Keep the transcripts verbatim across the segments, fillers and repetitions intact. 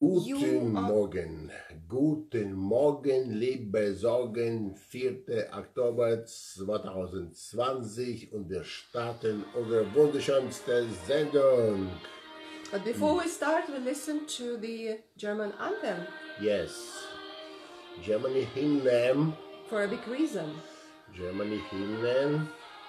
Guten Morgen, guten Morgen, liebe Sorgen, vierter Oktober zweitausendzwanzig und wir starten unsere wunderschönste Sendung. But before we start, we listen to the German anthem. Yes, Germany Hymnen. For a big reason. Germany Hymnen.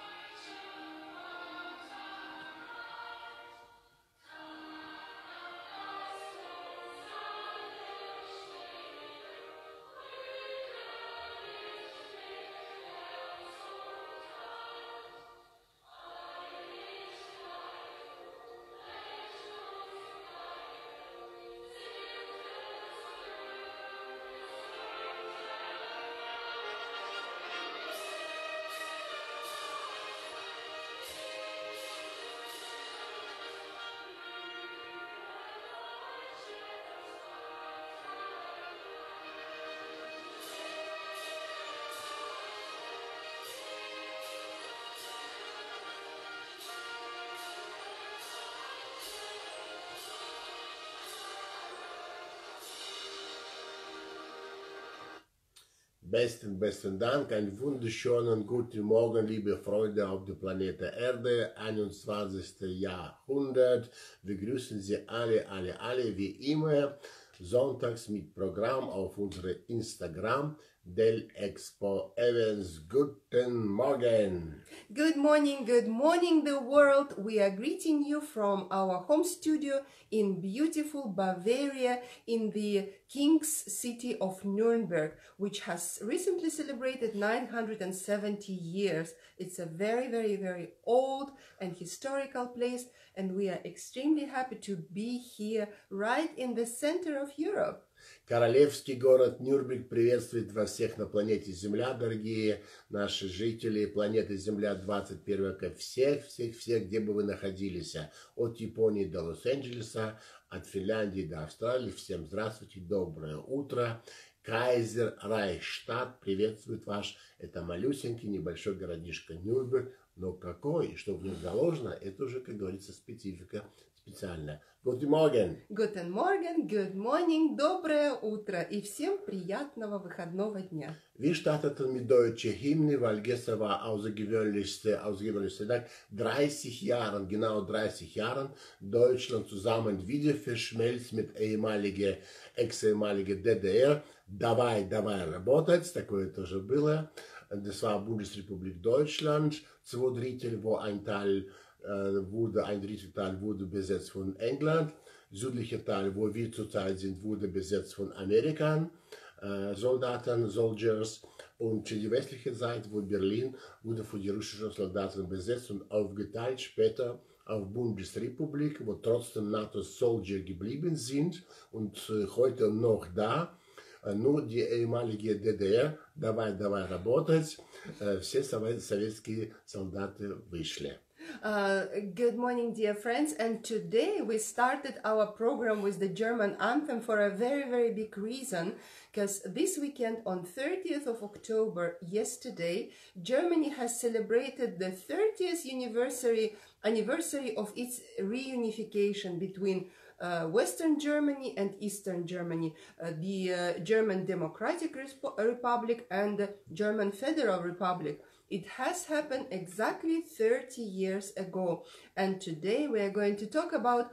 Besten, besten Dank, einen wunderschönen guten Morgen, liebe Freunde auf der Planete Erde, einundzwanzigsten Jahrhundert. Wir grüßen Sie alle, alle, alle, wie immer, sonntags mit Programm auf unsere Instagram, Del Expo Events. Guten Morgen. Good morning, good morning, the world. We are greeting you from our home studio in beautiful Bavaria, in the King's City of Nuremberg, which has recently celebrated nine hundred seventy years. It's a very, very, very old and historical place, and we are extremely happy to be here right in the center of Europe. Королевский город Нюрнберг приветствует вас всех на планете Земля, дорогие наши жители планеты Земля двадцать первого века, всех, всех, всех, где бы вы находились, от Японии до Лос-Анджелеса, от Финляндии до Австралии. Всем здравствуйте, доброе утро. Кайзер Райхштадт приветствует вас. Это малюсенький небольшой городишко Нюрнберг, но какой и что в нем заложено, это уже, как говорится, специфика специальная. Guten Morgen. Guten Morgen, good morning, доброе утро и всем приятного выходного дня. Wir starteten mit deutschen Hymnen, weil gestern war außergewöhnlichste, außergewöhnlichste Tag. dreißig Jahren, genau dreißig Jahren, Deutschland zusammen wieder verschmelzt mit ehemaliger, ex-ehemaliger D D R. Давай, давай работать, такое тоже было. Das war Bundesrepublik Deutschland, zwei Drittel, wo ein Teil wurde, ein Drittel Teil wurde besetzt von England, südlicher Teil, wo wir zurzeit sind, wurde besetzt von Amerikanern, äh, Soldaten, Soldiers, und die westliche Seite, wo Berlin, wurde von den russischen Soldaten besetzt und aufgeteilt später auf Bundesrepublik, wo trotzdem NATO-Soldier geblieben sind und äh, heute noch da. Nur die ehemalige D D R, давай, давай работать, äh, все советские солдаты вышли. Uh, good morning, dear friends, and today we started our program with the German anthem for a very, very big reason, because this weekend on thirtieth of October, yesterday, Germany has celebrated the thirtieth anniversary, anniversary of its reunification between uh, Western Germany and Eastern Germany, uh, the uh, German Democratic Resp- Republic and the German Federal Republic. It has happened exactly thirty years ago, and today we are going to talk about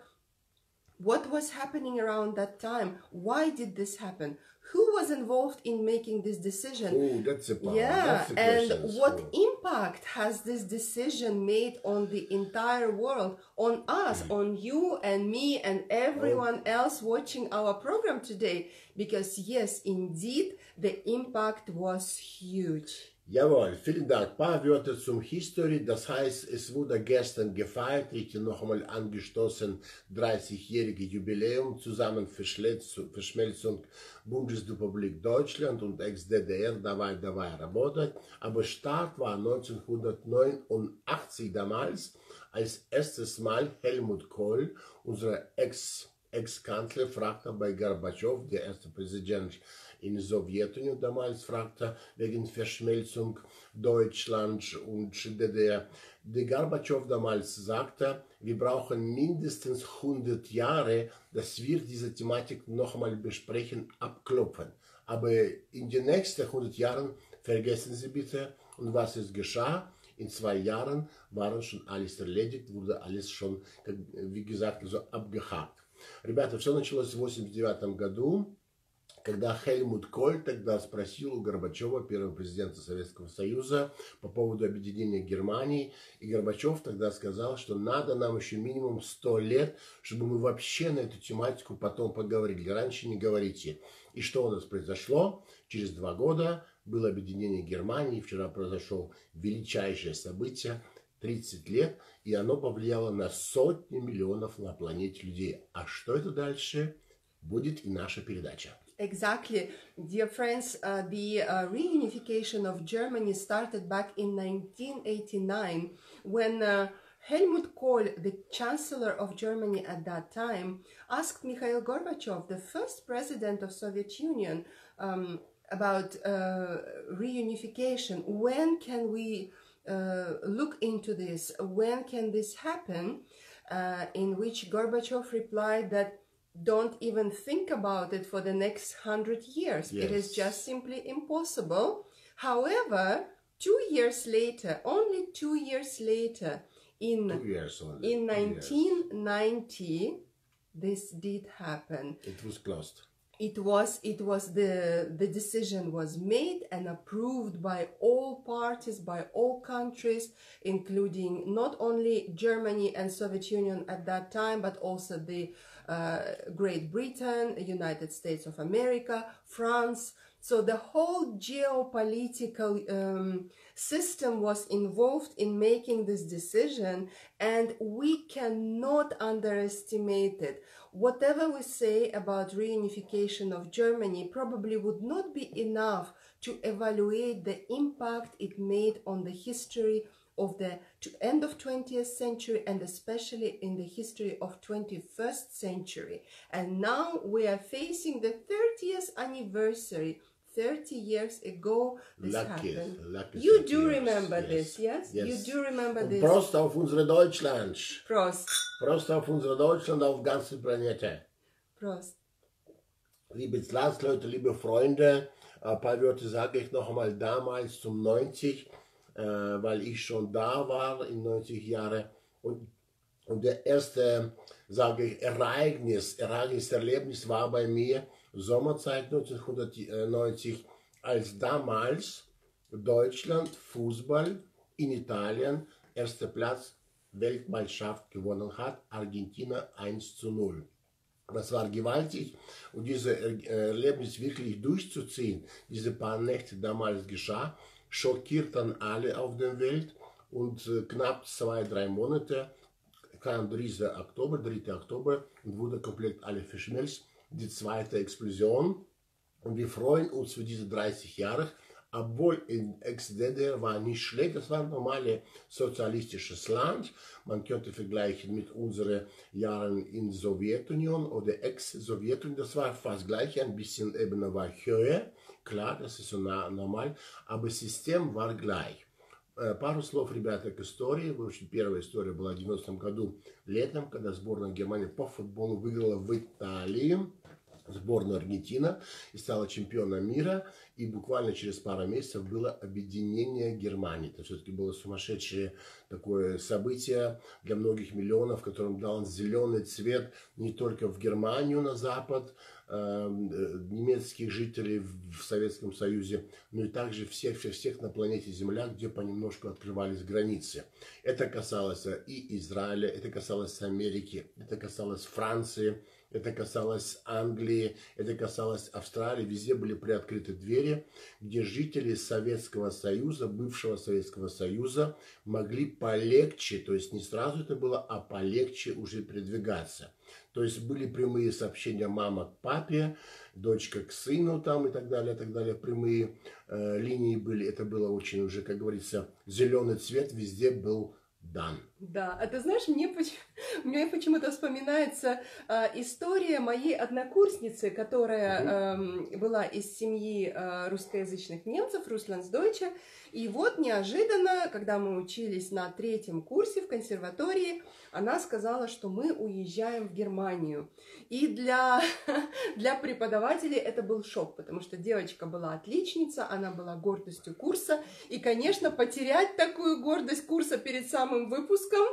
what was happening around that time. Why did this happen? Who was involved in making this decision? Oh, that's a power. Yeah, that's a and question. what Oh. impact has this decision made on the entire world, on us, on you and me and everyone else watching our program today? Because yes, indeed, the impact was huge. Jawohl, vielen Dank. Ein paar Wörter zum History. Das heißt, es wurde gestern gefeiert, richtig noch einmal angestoßen, dreißigjährige Jubiläum, zusammen Verschmelzung Bundesrepublik Deutschland und Ex-D D R, давай, давай работать. Aber Start war neunzehnhundertneunundachtzig damals, als erstes Mal Helmut Kohl, unser Ex- Ex-Kanzler, fragte bei Gorbatschow, der erste Präsident in der Sowjetunion damals, fragte wegen Verschmelzung Deutschland und D D R. der Gorbatschow damals sagte, wir brauchen mindestens hundert Jahre, dass wir diese Thematik nochmal besprechen, abklopfen. Aber in den nächsten hundert Jahren, vergessen Sie bitte, und was ist geschah? In zwei Jahren war schon alles erledigt, wurde alles schon, wie gesagt, so abgehakt. Ребята, все началось в восемьдесят девятом году, когда Хельмут Коль тогда спросил у Горбачева, первого президента Советского Союза, по поводу объединения Германии. И Горбачев тогда сказал, что надо нам еще минимум сто лет, чтобы мы вообще на эту тематику потом поговорили. Раньше не говорите. И что у нас произошло? Через два года было объединение Германии. Вчера произошло величайшее событие. тридцать лет. И оно повлияло на сотни миллионов на планете людей. А что это дальше? Будет и наша передача. Exactly. Dear friends, uh, the uh, reunification of Germany started back in nineteen eighty-nine when uh, Helmut Kohl, the Chancellor of Germany at that time, asked Mikhail Gorbachev, the first president of Soviet Union, um, about uh, reunification. When can we uh, look into this? When can this happen? Uh, in which Gorbachev replied that don't even think about it for the next hundred years. Yes. It is just simply impossible. However, two years later, only two years later, in, Two years only. in Two nineteen ninety, years. this did happen. It was closed. It was, it was the, the decision was made and approved by all parties, by all countries, including not only Germany and Soviet Union at that time, but also the uh, Great Britain, United States of America, France. So the whole geopolitical um, system was involved in making this decision, and we cannot underestimate it. Whatever we say about reunification of Germany probably would not be enough to evaluate the impact it made on the history of the end of twentieth century and especially in the history of twenty-first century. And now we are facing the thirtieth anniversary. thirty years ago this Lucky, happened. lucky You do years. remember Yes. this, yes? Yes. You do remember Und this. Prost auf unsere Deutschland. Prost. Prost auf unsere Deutschland, auf ganze Planete. Prost. Liebe Landsleute, liebe Freunde, ein paar Wörter sage ich noch einmal damals zum neunzig, äh, weil ich schon da war in neunzig Jahren. Und, und der erste, sage ich, Ereignis, Ereignis, Erlebnis war bei mir Sommerzeit neunzehnhundertneunzig, als damals Deutschland Fußball in Italien erster Platz Weltmeisterschaft gewonnen hat, Argentinien eins zu null. Das war gewaltig und dieses Erlebnis wirklich durchzuziehen, diese paar Nächte damals geschah, schockiert dann alle auf der Welt und knapp zwei, drei Monate kam dritter Oktober, dritter Oktober und wurde komplett alle verschmilzt. Die zweite Explosion und wir freuen uns für diese dreißig Jahre, obwohl in Ex-D D R war nicht schlecht, das war ein normales sozialistisches Land, man könnte vergleichen mit unseren Jahren in der Sowjetunion oder Ex-Sowjetunion, das war fast gleich, ein bisschen Ebene war höher, klar, das ist so normal, aber das System war gleich. Пару слов, ребята, к истории. В общем, первая история была в девяностом году летом, когда сборная Германии по футболу выиграла в Италии сборную Аргентина и стала чемпионом мира. И буквально через пару месяцев было объединение Германии. Это все-таки было сумасшедшее такое событие для многих миллионов, которым дал зеленый цвет не только в Германию на запад, э, немецких жителей в Советском Союзе, но и также всех-всех на планете Земля, где понемножку открывались границы. Это касалось и Израиля, это касалось Америки, это касалось Франции, это касалось Англии, это касалось Австралии. Везде были приоткрыты двери, где жители Советского Союза, бывшего Советского Союза, могли полегче, то есть не сразу это было, а полегче уже передвигаться. То есть были прямые сообщения мама к папе, дочка к сыну там и так далее, и так далее. Прямые э, линии были. Это было очень уже, как говорится, зеленый цвет везде был дан. Да, а ты знаешь, мне, Мне почему-то вспоминается э, история моей однокурсницы, которая э, была из семьи э, русскоязычных немцев, Русландсдойче. И вот неожиданно, когда мы учились на третьем курсе в консерватории, она сказала, что мы уезжаем в Германию. И для, для преподавателей это был шок, потому что девочка была отличница, она была гордостью курса. И, конечно, потерять такую гордость курса перед самым выпуском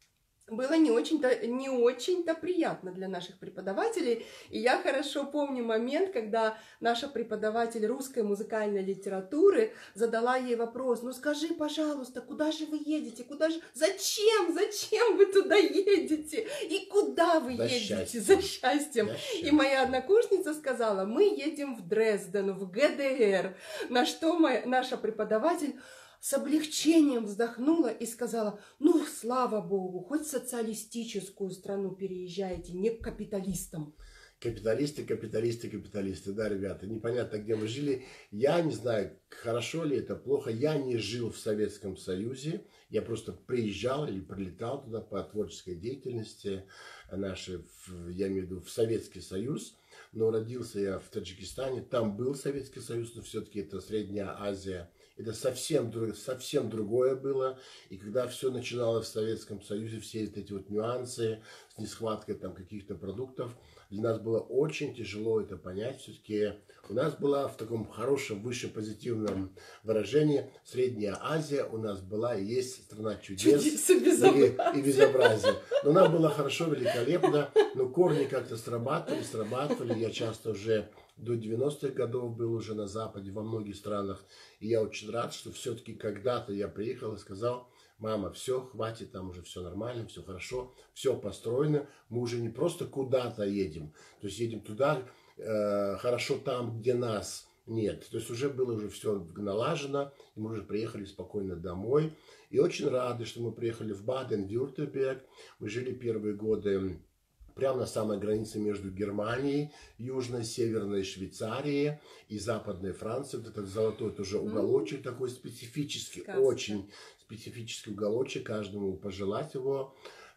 было не очень-то, не очень-то приятно для наших преподавателей. И я хорошо помню момент, когда наша преподаватель русской музыкальной литературы задала ей вопрос: ну скажи, пожалуйста, куда же вы едете? Куда же... Зачем? Зачем вы туда едете? И куда вы За едете? счастьем. За счастьем. За счастьем. И моя однокурсница сказала: мы едем в Дрезден, в ГДР. На что моя, наша преподаватель с облегчением вздохнула и сказала: ну, слава богу, хоть в социалистическую страну переезжаете, не к капиталистам. Капиталисты, капиталисты, капиталисты. Да, ребята, непонятно, где мы жили. Я не знаю, хорошо ли это, плохо. Я не жил в Советском Союзе. Я просто приезжал или прилетал туда по творческой деятельности нашей, я имею в виду, в Советский Союз. Но родился я в Таджикистане. Там был Советский Союз, но все-таки это Средняя Азия. Это совсем, совсем другое было. И когда все начиналось в Советском Союзе, все эти вот нюансы с несхваткой там каких-то продуктов, для нас было очень тяжело это понять. Все-таки у нас была в таком хорошем, высшем позитивном выражении Средняя Азия. У нас была и есть страна чудес, чудес и безобразия. И, и безобразия. Но нам было хорошо, великолепно. Но корни как-то срабатывали, срабатывали. Я часто уже до девяностых годов был уже на Западе, во многих странах. И я очень рад, что все-таки когда-то я приехал и сказал: мама, все, хватит, там уже все нормально, все хорошо, все построено. Мы уже не просто куда-то едем, то есть едем туда, э, хорошо там, где нас нет. То есть уже было уже все налажено, и мы уже приехали спокойно домой. И очень рады, что мы приехали в Баден-Вюртемберг. Мы жили первые годы прямо на самой границе между Германией, Южной, Северной Швейцарией и Западной Францией. Вот этот золотой тоже уголочек, mm. такой специфический, Сказка. Очень специфический уголочек, каждому пожелать его.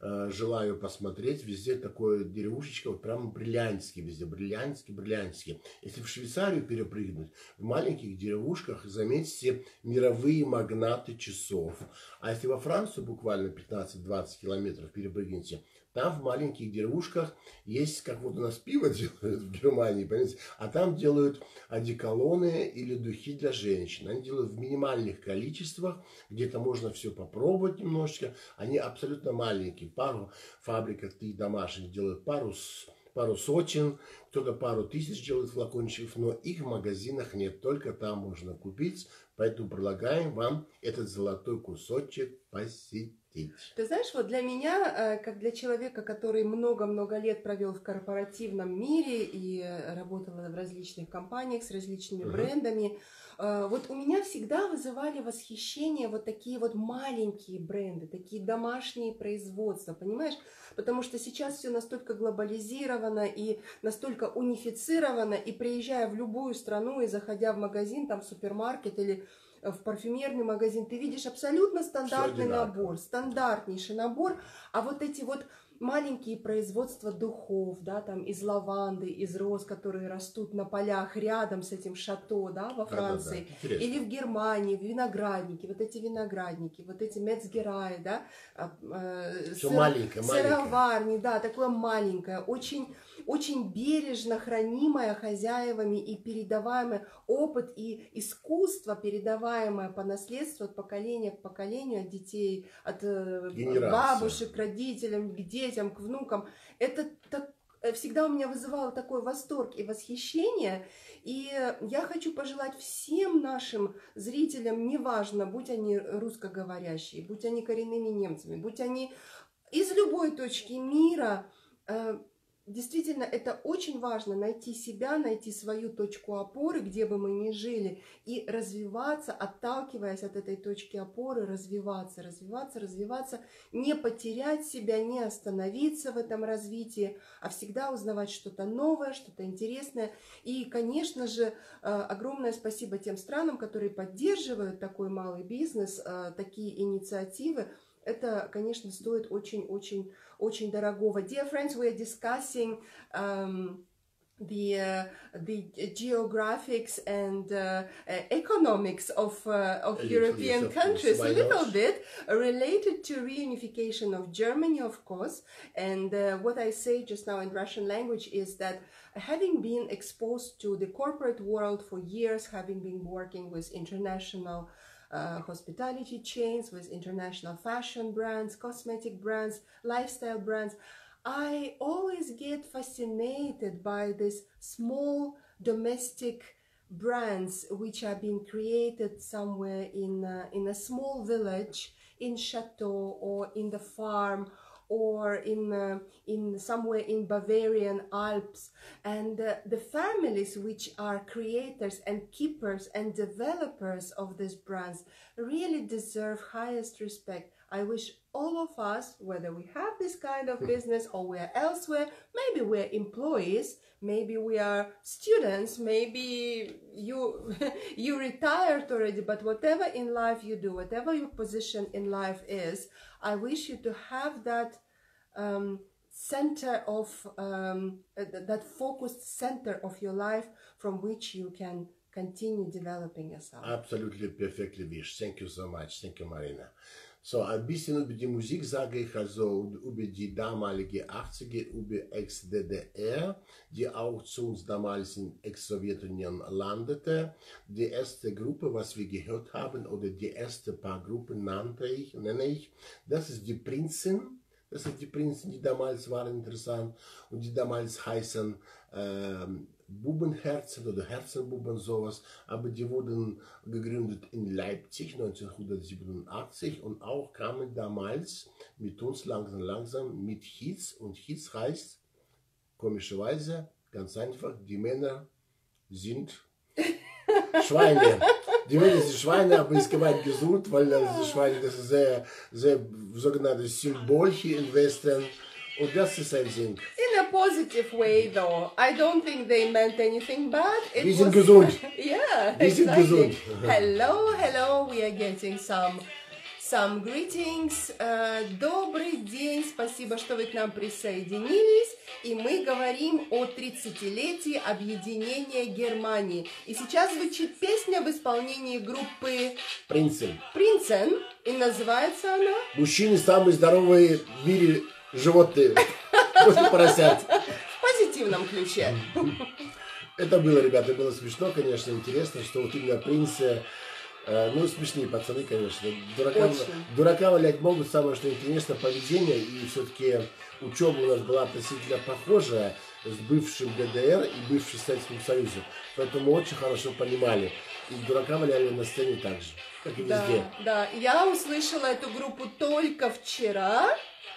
Желаю посмотреть, везде такое деревушечка, вот прямо бриллиантский, везде бриллиантский, бриллиантский. Если в Швейцарию перепрыгнуть, в маленьких деревушках заметьте мировые магнаты часов. А если во Францию буквально пятнадцать-двадцать километров перепрыгнете, там в маленьких деревушках есть, как вот у нас пиво делают в Германии, понимаете, а там делают одеколоны или духи для женщин. Они делают в минимальных количествах, где-то можно все попробовать немножечко. Они абсолютно маленькие. Пару фабрик таких домашних делают, пару, пару сотен, кто-то пару тысяч делает флакончиков, но их в магазинах нет, только там можно купить. Поэтому предлагаем вам этот золотой кусочек посетить. Ты знаешь, вот для меня, как для человека, который много-много лет провел в корпоративном мире и работал в различных компаниях с различными uh-huh. брендами, вот у меня всегда вызывали восхищение вот такие вот маленькие бренды, такие домашние производства, понимаешь? Потому что сейчас все настолько глобализировано и настолько унифицировано, и приезжая в любую страну и заходя в магазин, там в супермаркет или в парфюмерный магазин, ты видишь абсолютно стандартный набор, стандартнейший набор, а вот эти вот маленькие производства духов, да, там из лаванды, из роз, которые растут на полях рядом с этим шато, да, во Франции, да, да, да. Или в Германии, виноградники, вот эти виноградники, вот эти мецгерай, да, э, сыр, маленькое, сыроварни, да, такое маленькое, очень, очень бережно хранимое хозяевами и передаваемое опыт и искусство, передаваемое по наследству от поколения к поколению, от детей, от Генерация. Бабушек к родителям, к детям, к внукам. Это так, всегда у меня вызывало такой восторг и восхищение. И я хочу пожелать всем нашим зрителям, неважно, будь они русскоговорящие, будь они коренными немцами, будь они из любой точки мира, действительно, это очень важно, найти себя, найти свою точку опоры, где бы мы ни жили, и развиваться, отталкиваясь от этой точки опоры, развиваться, развиваться, развиваться, не потерять себя, не остановиться в этом развитии, а всегда узнавать что-то новое, что-то интересное. И, конечно же, огромное спасибо тем странам, которые поддерживают такой малый бизнес, такие инициативы. это, конечно, стоит очень-очень-очень дорогого. Dear friends, we are discussing um, the uh, the geographics and uh, uh, economics of uh, of A European little, yes, of countries, course. a Why little not? bit related to reunification of Germany, of course. And uh, what I say just now in Russian language is that having been exposed to the corporate world for years, having been working with international uh, hospitality chains, with international fashion brands, cosmetic brands, lifestyle brands, I always get fascinated by these small domestic brands which are being created somewhere in a, in a small village, in chateau or in the farm or in uh, in somewhere in Bavarian Alps, and uh, the families which are creators and keepers and developers of these brands really deserve highest respect. I wish all of us, whether we have this kind of business or we're elsewhere, maybe we're employees, maybe we are students, maybe you you retired already, but whatever in life you do, whatever your position in life is, I wish you to have that um, center of, um, uh, that focused center of your life from which you can continue developing yourself. Absolutely perfectly wish. Thank you so much. Thank you, Marina. So, ein bisschen über die Musik sage ich, also über die damalige achtziger, über Ex-D D R, die auch zu uns damals in Ex-Sowjetunion landete. Die erste Gruppe, was wir gehört haben, oder die erste paar Gruppen nannte ich, nenne ich, das ist die Prinzen. Das sind die Prinzen, die damals waren interessant und die damals heißen ähm, Bubenherzen oder Herzenbuben, sowas, aber die wurden gegründet in Leipzig neunzehnhundertsiebenundachtzig und auch kamen damals mit uns langsam, langsam mit Hits, und Hits heißt komischerweise ganz einfach, die Männer sind Schweine. Die Männer sind Schweine, aber ist gemeint gesund, weil das Schweine, das ist sehr, sehr sogenanntes Symbol hier im Westen. Und das ist ein Sinn. In a positive way, though. I don't think they meant anything bad. It Wir sind was... gesund. Yeah, Wir sind exactly. gesund. Hello, hello. We are getting some, some greetings. Uh, добрый день. Спасибо, что вы к нам присоединились. И мы говорим о тридцатилетии объединения Германии. И сейчас звучит песня в исполнении группы Принцем. Принцен. И называется она... Мужчины самые здоровые в мире животные. После поросят. В позитивном ключе. Это было, ребята, было смешно, конечно, интересно, что вот именно принцы, э, ну, смешные пацаны, конечно. Дуракам, дуракам валять могут, самое что интересно, поведение, и все-таки учеба у нас была относительно похожая с бывшим Д Д Р и бывшим Советским Союзом. Поэтому очень хорошо понимали. И дурака валяли на сцене так же, как и везде. Да, да, я услышала эту группу только вчера,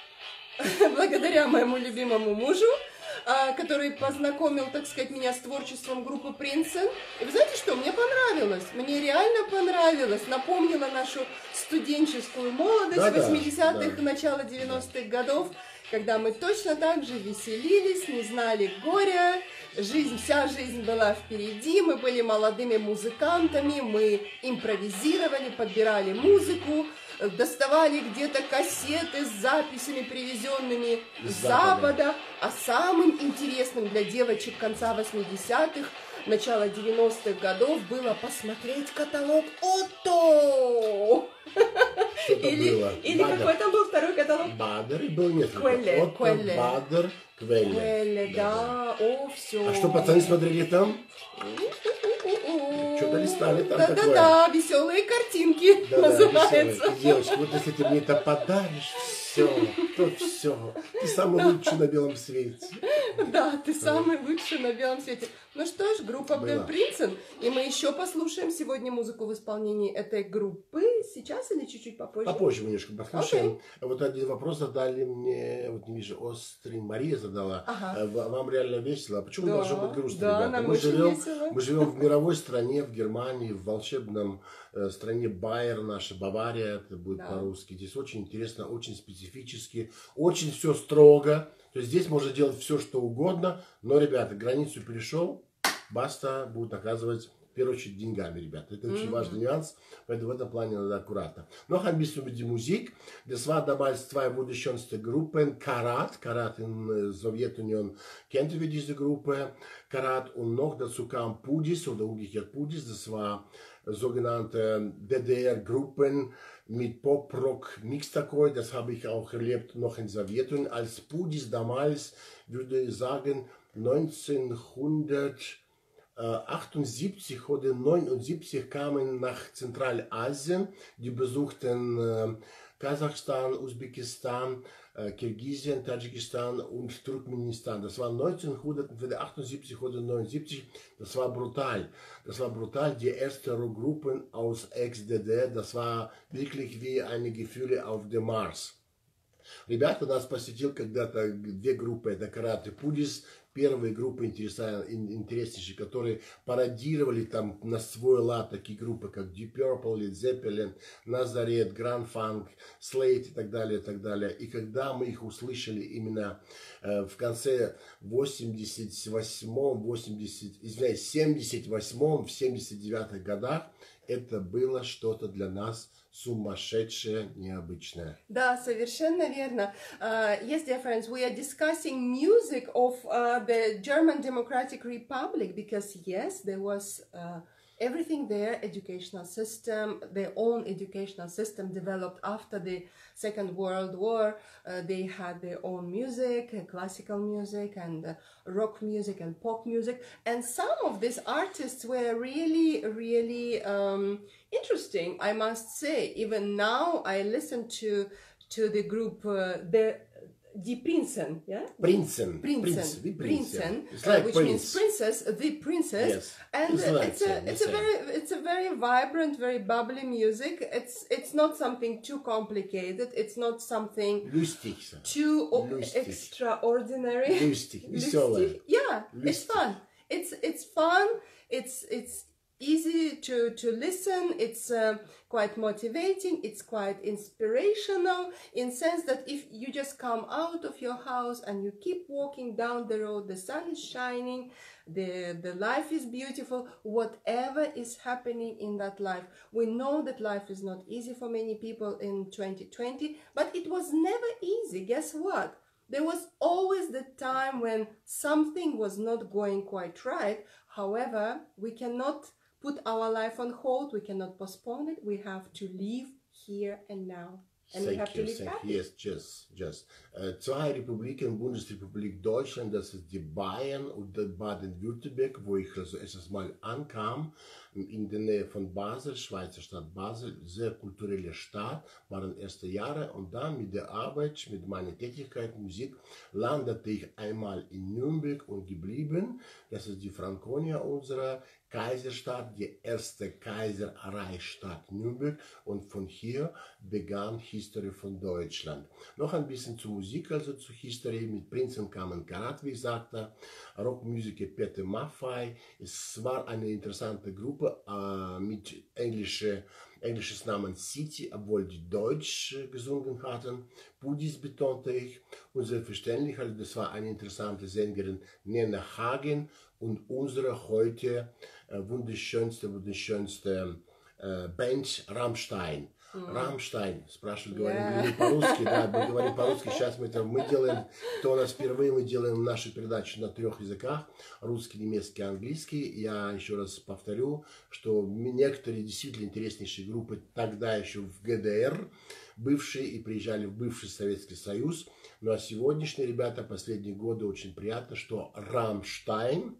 благодаря моему любимому мужу, который познакомил, так сказать, меня с творчеством группы Принцен. И вы знаете что? Мне понравилось. Мне реально понравилось. Напомнило нашу студенческую молодость, да, восьмидесятых, да. Начало девяностых годов, когда мы точно так же веселились, не знали горя. Жизнь, вся жизнь была впереди, мы были молодыми музыкантами, мы импровизировали, подбирали музыку, доставали где-то кассеты с записями, привезенными с Запада. А самым интересным для девочек конца восьмидесятых, начала девяностых годов было посмотреть каталог Отто. Или, или какой там был второй каталог? Бадер и был несколько. Квелле, Отто, Квелле. Бадер, Квелле. Квелле, да, да, о, все. А что пацаны смотрели там? Что-то листали там да, такое. Да-да-да, веселые картинки, да, называется. Да, девочка, вот если ты мне это подаришь, все, то все. Ты самый лучший на белом свете. Да, ты самый лучший на белом свете. Ну что ж, группа The Princeton. И мы еще послушаем сегодня музыку в исполнении этой группы. Сейчас или чуть-чуть попозже? Попозже немножко послушаем. Okay. Вот один вопрос задали мне, вот не вижу, острый, Мария задала. Ага. Вам реально весело? А почему да, должно быть грустно, да, ребята? Нам мы, живем, весело. мы живем в мировой стране, в Германии, в волшебном э, стране Байер, наша Бавария, это будет да. по-русски. Здесь очень интересно, очень специфически, очень все строго. То есть здесь можно делать все, что угодно, но, ребята, границу перешел, баста, будут наказывать первую очередь деньгами, ребята. Это очень Mhm. важный нюанс, поэтому в этом плане надо аккуратно. Noch ein bisschen über die Musik. Das war damals zwei wunderschönste Gruppen. Karat, Karat in der Sowjetunion kennen wir diese Gruppe. Karat und noch dazu kam Pudis oder umgekehrt Pudis. Das war sogenannte D D R-Gruppen mit Pop-Rock-Mix такой. Das habe ich auch erlebt noch in Sowjetunion. Als Pudis damals, würde ich sagen, neunzehnhundertachtundsiebzig oder neunundsiebzig kamen nach Zentralasien. Die besuchten äh, Kasachstan, Usbekistan, äh, Kirgisien, Tadschikistan und Turkmenistan. Das war neunzehnhundertachtundsiebzig oder neunundsiebzig. Das war brutal. Das war brutal. Die ersten Rockgruppen aus Ex-D D R. Das war wirklich wie eine Gefühle auf dem Mars. Ребята, нас посетил когда-то две группы, это Karat и Pudis. Первые группы интереснейшие, которые пародировали там на свой лад такие группы, как Deep Purple, Led Zeppelin, Nazareth, Grand Funk, Slade и так далее, и так далее. И когда мы их услышали именно э, в конце восемьдесят восьмом, восемьдесят, извиняюсь, семьдесят восьмом, в семьдесят девятых годах, это было что-то для нас сумасшедшее, необычное. Да, совершенно верно. Uh, yes, dear friends, we are discussing music of uh, the German Democratic Republic because, yes, there was uh, everything there, educational system, their own educational system developed after the Second World War. Uh, they had their own music, uh, classical music and uh, rock music and pop music. And some of these artists were really, really um, interesting, I must say. Even now I listen to to the group, uh, the Die Prinzen, yeah? Prinzen. Prinzen. Prinzen. Prinzen, It's uh, like which prince. means princess, the princess. Yes. And It's uh, like it's a same, it's a same. very it's a very vibrant, very bubbly music. It's it's not something too complicated. It's not something Lustig. too o- Lustig. extraordinary. Lustig. Веселое. Lustig. Yeah, it's Lustig. fun. It's it's fun. It's it's easy to to listen. It's uh, quite motivating. It's quite inspirational in sense that if you just come out of your house and you keep walking down the road, the sun is shining, the the life is beautiful. Whatever is happening in that life, we know that life is not easy for many people in twenty twenty, but it was never easy. Guess what? There was always the time when something was not going quite right. However, we cannot put our life on hold. We cannot postpone it. We have to live here and now. And we Thank have to you, live thank happy. you. Yes, just, just. Äh, zwei Republiken, Bundesrepublik Deutschland, das ist die Bayern und Baden-Württemberg, wo ich also erstes Mal ankam, in der Nähe von Basel, Schweizer Stadt Basel, sehr kulturelle Stadt, waren erste Jahre und dann mit der Arbeit, mit meiner Tätigkeit, Musik, landete ich einmal in Nürnberg und geblieben. Das ist die Franconia unserer Kaiserstadt, die erste Kaiserreichsstadt Nürnberg und von hier begann History von Deutschland. Noch ein bisschen zur Musik, also zur History. Mit Prinzen kamen Karat, wie ich sagte, Rockmusiker Peter Maffay. Es war eine interessante Gruppe äh, mit englische, englisches Namen City, obwohl die Deutsch äh, gesungen hatten. Pudis betonte ich und selbstverständlich, also das war eine interessante Sängerin Nena Hagen und unsere heute äh, wunderschönste, wunderschönste äh, Band Rammstein. Mm. Rammstein, спрашивают, говорим Yeah. ли по-русски, да, мы говорим по-русски, сейчас мы это, мы делаем, то у нас впервые мы делаем нашу передачу на трех языках, русский, немецкий, английский. Я еще раз повторю, что некоторые действительно интереснейшие группы тогда еще в ГДР, бывшие и приезжали в бывший Советский Союз, ну а сегодняшние ребята, последние годы, очень приятно, что Rammstein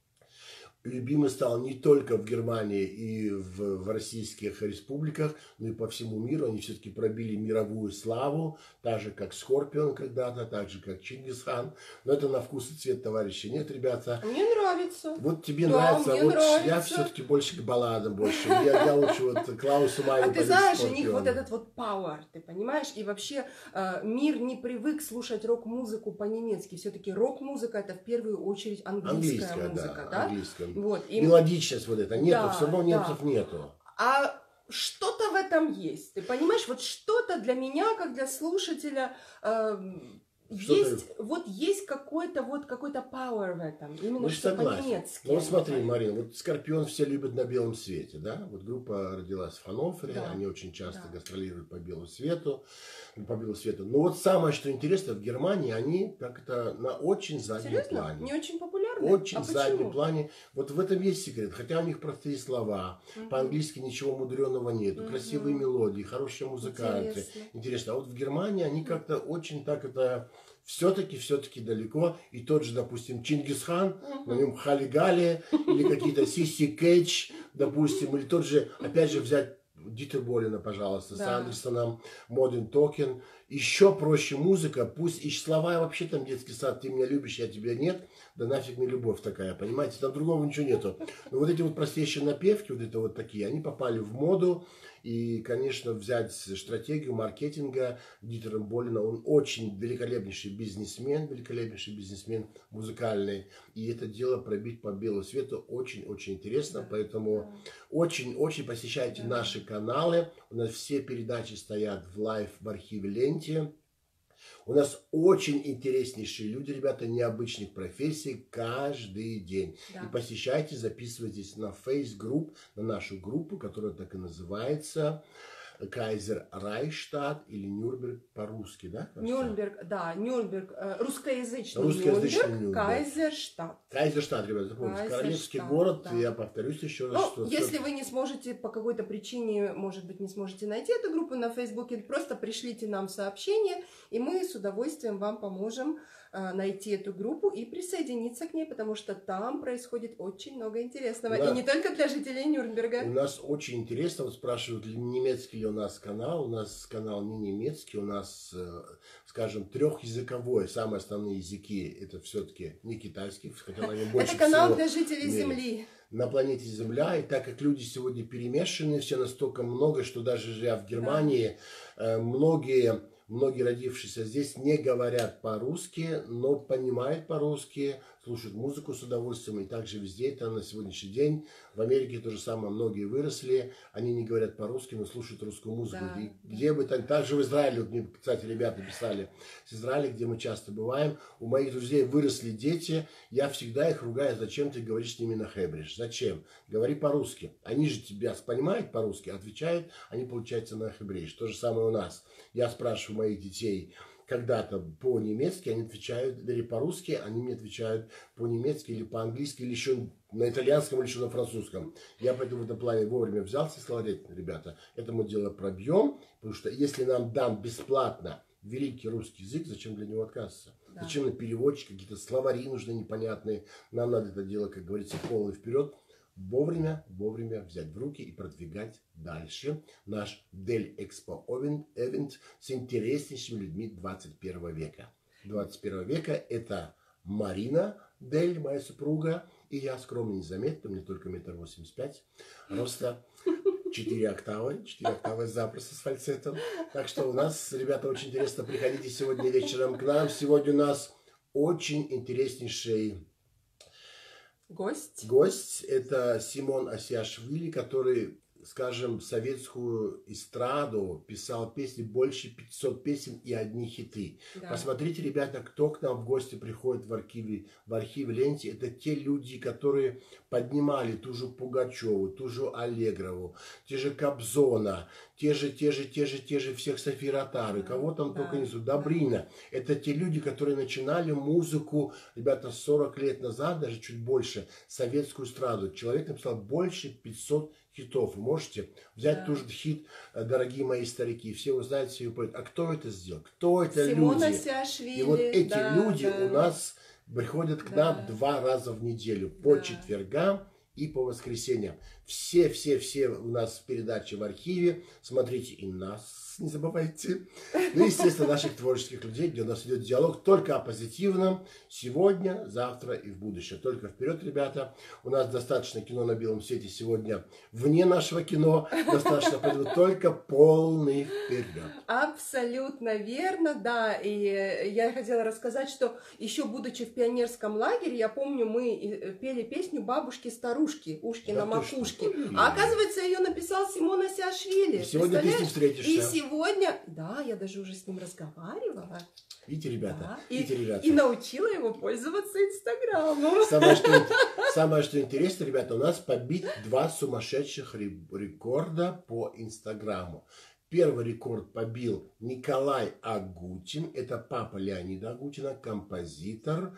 любимый стал не только в Германии и в, в российских республиках, но и по всему миру. Они все-таки пробили мировую славу, так же, как Скорпион когда-то, так же, как Чингисхан. Но это на вкус и цвет, товарищи. Нет, ребята? Мне нравится. Вот тебе Да, нравится, мне а вот нравится. я все-таки больше к балладам больше. Я, я лучше вот Клаусу Маю. А ты знаешь, у них вот этот вот power, ты понимаешь? И вообще э, мир не привык слушать рок-музыку по-немецки. Все-таки рок-музыка это в первую очередь английская, Английская, музыка, да, да? английская. Вот, и... Мелодичность вот это нету, Да, все равно немцев да. нету. А что-то в этом есть, ты понимаешь? Вот что-то для меня, как для слушателя, э, Есть, вот есть какой-то вот какой-то power в этом, именно ну, что по-немецки. Ну, вот смотри, Марина, вот Скорпион все любят на белом свете, да? Вот группа родилась в Ханновере, да. Они очень часто да. гастролируют по белому свету, по белому свету. Но вот самое, что интересно, в Германии они как-то на очень заднем Серьезно? плане. Не очень популярны? Очень а заднем почему? плане. Вот в этом есть секрет. Хотя у них простые слова, угу. по-английски ничего мудреного нету, угу. красивые мелодии, хорошие музыканты. Интересно. Интересно. А вот в Германии они как-то очень так это... Все-таки, все-таки далеко. И тот же, допустим, Чингисхан, uh-huh. на нем Хали-Гали, или какие-то Сиси Кейдж, допустим, или тот же, опять же, взять Дитер Болина, пожалуйста, да. с Андерсоном, Моден Токен. Еще проще музыка, пусть и слова вообще там детский сад, ты меня любишь, я тебя нет, да нафиг мне любовь такая, понимаете, там другого ничего нету. Но вот эти вот простейшие напевки, вот это вот такие, они попали в моду. И, конечно, взять стратегию маркетинга Дитера Болина, он очень великолепнейший бизнесмен, великолепнейший бизнесмен музыкальный. И это дело пробить по белому свету очень-очень интересно. Да. Поэтому очень-очень посещайте да. наши каналы. У нас все передачи стоят в лайв в архиве Ленте. У нас очень интереснейшие люди, ребята, необычных профессий каждый день. Да. И посещайте, записывайтесь на фейс-групп, на нашу группу, которая так и называется Кайзер Райхштадт или Нюрнберг по-русски, да? Нюрнберг, да, Нюрнберг, э, русскоязычный, русскоязычный Нюрнберг, Кайзерштадт. Кайзерштадт, ребята, запомните, королевский город, да. я повторюсь еще раз. Ну, что если вы не сможете по какой-то причине, может быть, не сможете найти эту группу на Фейсбуке, просто пришлите нам сообщение, и мы с удовольствием вам поможем э, найти эту группу и присоединиться к ней, потому что там происходит очень много интересного, да. и не только для жителей Нюрнберга. У нас очень интересно, вот спрашивают, немецкий ли у нас канал, у нас канал не немецкий, у нас, скажем, трехязыковой, самые основные языки, это все-таки не китайский, хотя на нем больше это канал всего для жителей Земли. На планете Земля, и так как люди сегодня перемешаны, все настолько много, что даже живя в Германии, да. многие, многие родившиеся здесь не говорят по-русски, но понимают по-русски, слушают музыку с удовольствием, и также везде это на сегодняшний день. В Америке то же самое, многие выросли, они не говорят по-русски, но слушают русскую музыку. Да, и да. где бы там, также в Израиле, вот мне, кстати, ребята писали с Израиля, где мы часто бываем, у моих друзей выросли дети, я всегда их ругаю, зачем ты говоришь с ними на хебриш, зачем? Говори по-русски. Они же тебя понимают по-русски, отвечают, они получаются на хебриш. То же самое у нас. Я спрашиваю моих детей, когда-то по-немецки, они отвечают, или по-русски, они мне отвечают по-немецки или по-английски, или еще на итальянском, или еще на французском. Я поэтому в этом плане вовремя взялся и сказал, ребята, это мы дело пробьем, потому что если нам дан бесплатно великий русский язык, зачем для него отказываться? Да. Зачем на переводчик, какие-то словари нужны непонятные, нам надо это дело, как говорится, полный вперед. Вовремя, вовремя взять в руки и продвигать дальше наш Дель Экспо Эвент с интереснейшими людьми двадцать первого века. двадцать первого века это Марина Дель, моя супруга, и я скромно, незаметно, мне только метр восемьдесят пять роста, четыре октавы, четыре октавы запросто с фальцетом. Так что у нас, ребята, очень интересно, приходите сегодня вечером к нам. Сегодня у нас очень интереснейший Гость. Гость – это Симон Асиашвили, который, скажем, советскую эстраду писал песни, больше пятисот песен и одни хиты. Да. Посмотрите, ребята, кто к нам в гости приходит в архиве, в архиве Ленте. Это те люди, которые поднимали ту же Пугачеву, ту же Аллегрову, те же Кобзона, те же, те же, те же, те же всех Софиротары, да, кого там да, только несут, Добрина. Да. Это те люди, которые начинали музыку, ребята, сорок лет назад, даже чуть больше, советскую эстраду. Человек написал больше пятисот хитов. Вы можете взять да. тот хит «Дорогие мои старики». Все вы знаете, все вы поют. А кто это сделал? Кто это Симон люди? Асиашвили, и вот эти да, люди да. у нас приходят к да. нам два раза в неделю. По да. четвергам и по воскресеньям. Все-все-все у нас передачи в архиве. Смотрите и нас, не забывайте. Ну и, естественно, наших творческих людей, где у нас идет диалог только о позитивном. Сегодня, завтра и в будущем. Только вперед, ребята. У нас достаточно кино на белом свете сегодня. Вне нашего кино достаточно, поэтому только полный вперед. Абсолютно верно, да. И я хотела рассказать, что еще будучи в пионерском лагере, я помню, мы пели песню «Бабушки-старушки», «Ушки да на макушке». книжки. А оказывается, ее написал Симон Асиашвили. И сегодня ты с ним встретишься. И сегодня, да, я даже уже с ним разговаривала. Видите, ребята, да. видите, и, ребята. И научила его пользоваться Инстаграмом. Самое что, самое, что интересно, ребята, у нас побит два сумасшедших рекорда по Инстаграму. Первый рекорд побил Николай Агутин, это папа Леонида Агутина, композитор,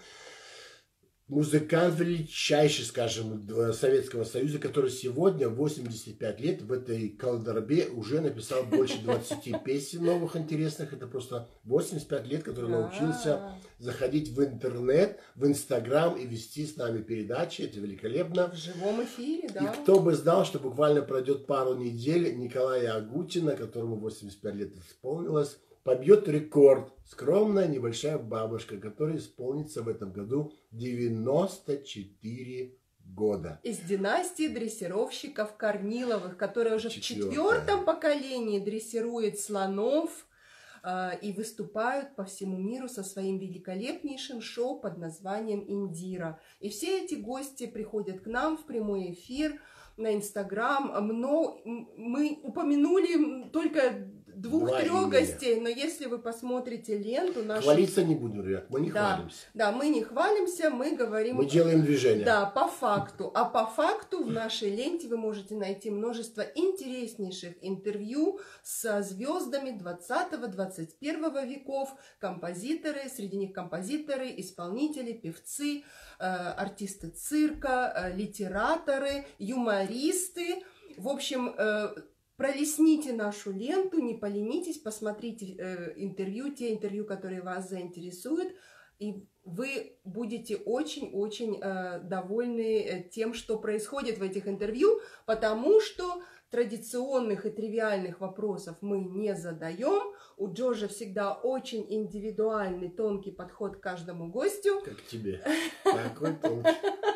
музыкант величайший, скажем, Советского Союза, который сегодня, восемьдесят пять лет, в этой колдорбе уже написал больше двадцати песен новых интересных. Это просто восемьдесят пять лет, который научился заходить в интернет, в Инстаграм и вести с нами передачи. Это великолепно. В живом эфире, да. И кто бы знал, что буквально пройдет пару недель, Николая Агутина, которому восемьдесят пять лет исполнилось, побьет рекорд. Скромная небольшая бабушка, которая исполнится в этом году девяносто четыре года. Из династии дрессировщиков Корниловых, которая уже Четвертая. в четвертом поколении дрессирует слонов э, и выступают по всему миру со своим великолепнейшим шоу под названием «Индира». И все эти гости приходят к нам в прямой эфир на Инстаграм. Но мы упомянули только двух-трех гостей, но если вы посмотрите ленту нашу... Хвалиться не будем, ребят, мы не да, хвалимся. Да, мы не хвалимся, мы говорим... Мы делаем движение. Да, по факту. А по факту в нашей ленте вы можете найти множество интереснейших интервью со звездами двадцатого-двадцать первого веков, композиторы, среди них композиторы, исполнители, певцы, э, артисты цирка, э, литераторы, юмористы. В общем... Э, Пролистните нашу ленту, не поленитесь, посмотрите э, интервью, те интервью, которые вас заинтересуют, и вы будете очень-очень э, довольны тем, что происходит в этих интервью, потому что традиционных и тривиальных вопросов мы не задаем. У Джорджа всегда очень индивидуальный, тонкий подход к каждому гостю. Как тебе. Такой тонкий.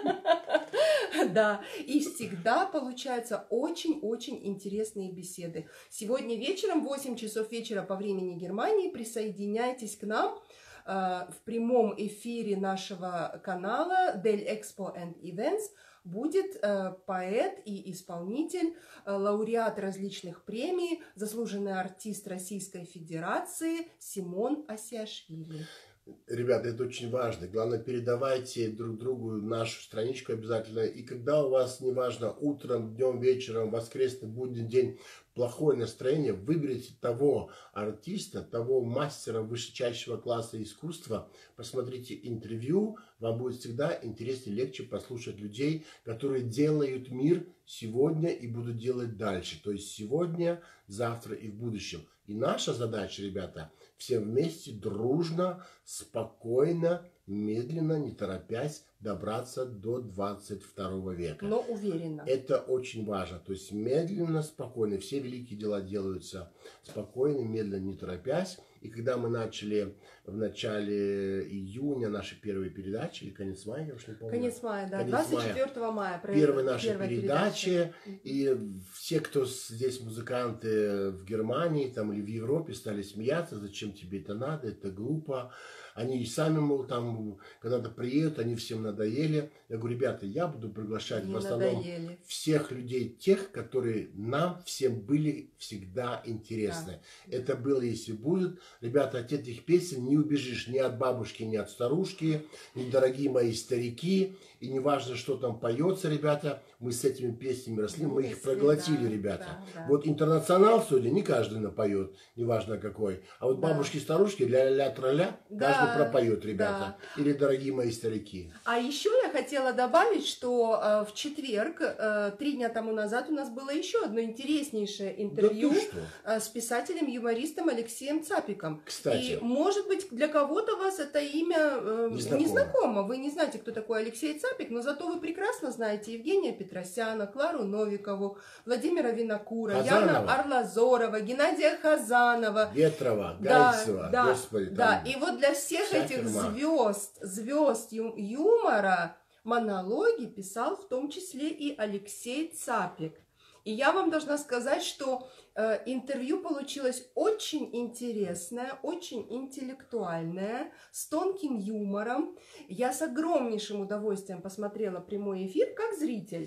Да, и всегда получаются очень-очень интересные беседы. Сегодня вечером, в восемь часов вечера по времени Германии, присоединяйтесь к нам э, в прямом эфире нашего канала Del Expo and Events. Будет э, поэт и исполнитель, э, лауреат различных премий, заслуженный артист Российской Федерации Симон Асиашвили. Ребята, это очень важно. Главное, передавайте друг другу нашу страничку обязательно. И когда у вас, неважно, утром, днем, вечером, воскресный, будний день, плохое настроение, выберите того артиста, того мастера высочайшего класса искусства, посмотрите интервью, вам будет всегда интереснее, легче послушать людей, которые делают мир сегодня и будут делать дальше. То есть сегодня, завтра и в будущем. И наша задача, ребята, все вместе, дружно, спокойно, медленно, не торопясь, добраться до двадцать второго века. Но уверенно. Это очень важно. То есть медленно, спокойно. Все великие дела делаются спокойно, медленно, не торопясь. И когда мы начали в начале июня наши первые передачи, или конец мая, я уж не помню. Конец мая, да, конец двадцать четвёртого мая. Первые наши первая передачи. передача. И все, кто здесь музыканты в Германии там, или в Европе, стали смеяться, зачем тебе это надо, это глупо. Они и сами, мол, там, когда-то приедут, они всем надоели. Я говорю, ребята, я буду приглашать Не в основном надоели. всех людей, тех, которые нам всем были всегда интересны. Да. Это было, если будет. Ребята, от этих песен не убежишь ни от бабушки, ни от старушки, ни дорогие мои старики. И не важно, что там поется, ребята, мы с этими песнями росли, мы их проглотили, да, ребята. Да, да. Вот интернационал сегодня не каждый напоет, неважно какой. А вот да. бабушки-старушки, ля-ля-ля-тра-ля, да, каждый пропоет, ребята. Да. Или дорогие мои старики. А еще я хотела добавить, что э, в четверг, э, три дня тому назад, у нас было еще одно интереснейшее интервью да э, с писателем-юмористом Алексеем Цапиком. Кстати. И, может быть, для кого-то вас это имя э, незнакомо. незнакомо. Вы не знаете, кто такой Алексей Цапик, но зато вы прекрасно знаете Евгения Петросяна, Клару Новикову, Владимира Винокура, Хазанова. Яна Арлазорова, Геннадия Хазанова. Ветрова, да, Гайцева, да, Господи. Да, и вот для всех этих звезд, звезд ю юмора монологи писал в том числе и Алексей Цапик. И я вам должна сказать, что э, интервью получилось очень интересное, очень интеллектуальное, с тонким юмором. Я с огромнейшим удовольствием посмотрела прямой эфир как зритель.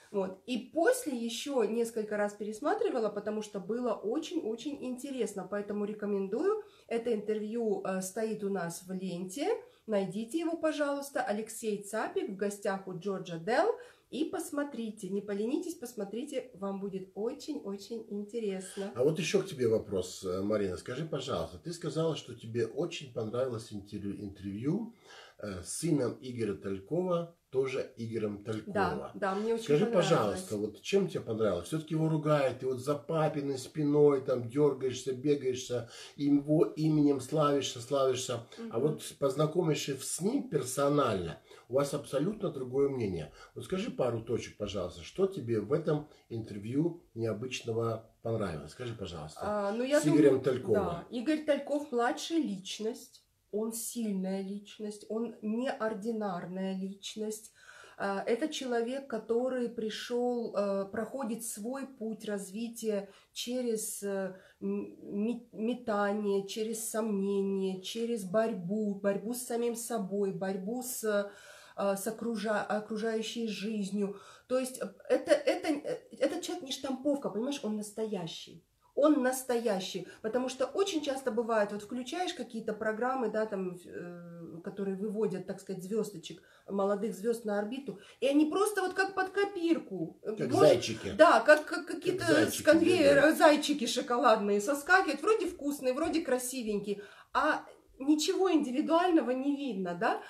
Вот. И после еще несколько раз пересматривала, потому что было очень-очень интересно. Поэтому рекомендую. Это интервью э, стоит у нас в ленте. Найдите его, пожалуйста. Алексей Цапик в гостях у Джорджа Делл. И посмотрите, не поленитесь, посмотрите, вам будет очень-очень интересно. А вот еще к тебе вопрос, Марина. Скажи, пожалуйста, ты сказала, что тебе очень понравилось интервью, интервью э, с сыном Игоря Талькова, тоже Игорем Тальковым. Да, да, мне очень Скажи, понравилось. пожалуйста, вот чем тебе понравилось? Все-таки его ругают, ты вот за папиной спиной там дергаешься, бегаешься, его именем славишься, славишься. Угу. А вот познакомившись с ним персонально, у вас абсолютно другое мнение. Вот скажи пару точек, пожалуйста, что тебе в этом интервью необычного понравилось? Скажи, пожалуйста, а, ну, я с Игорем думаю, Тальковым. Да, Игорь Тальков младшая личность. Он сильная личность, он неординарная личность. Это человек, который пришел, проходит свой путь развития через метание, через сомнение, через борьбу, борьбу с самим собой, борьбу с, с окружа, окружающей жизнью. То есть это, это, этот человек не штамповка, понимаешь, он настоящий. Он настоящий, потому что очень часто бывает, вот включаешь какие-то программы, да, там, э, которые выводят, так сказать, звездочек, молодых звезд на орбиту, и они просто вот как под копирку. Как Может, зайчики. Да, как, как какие-то как с конвейера да. зайчики шоколадные соскакивают, вроде вкусные, вроде красивенькие, а ничего индивидуального не видно, да.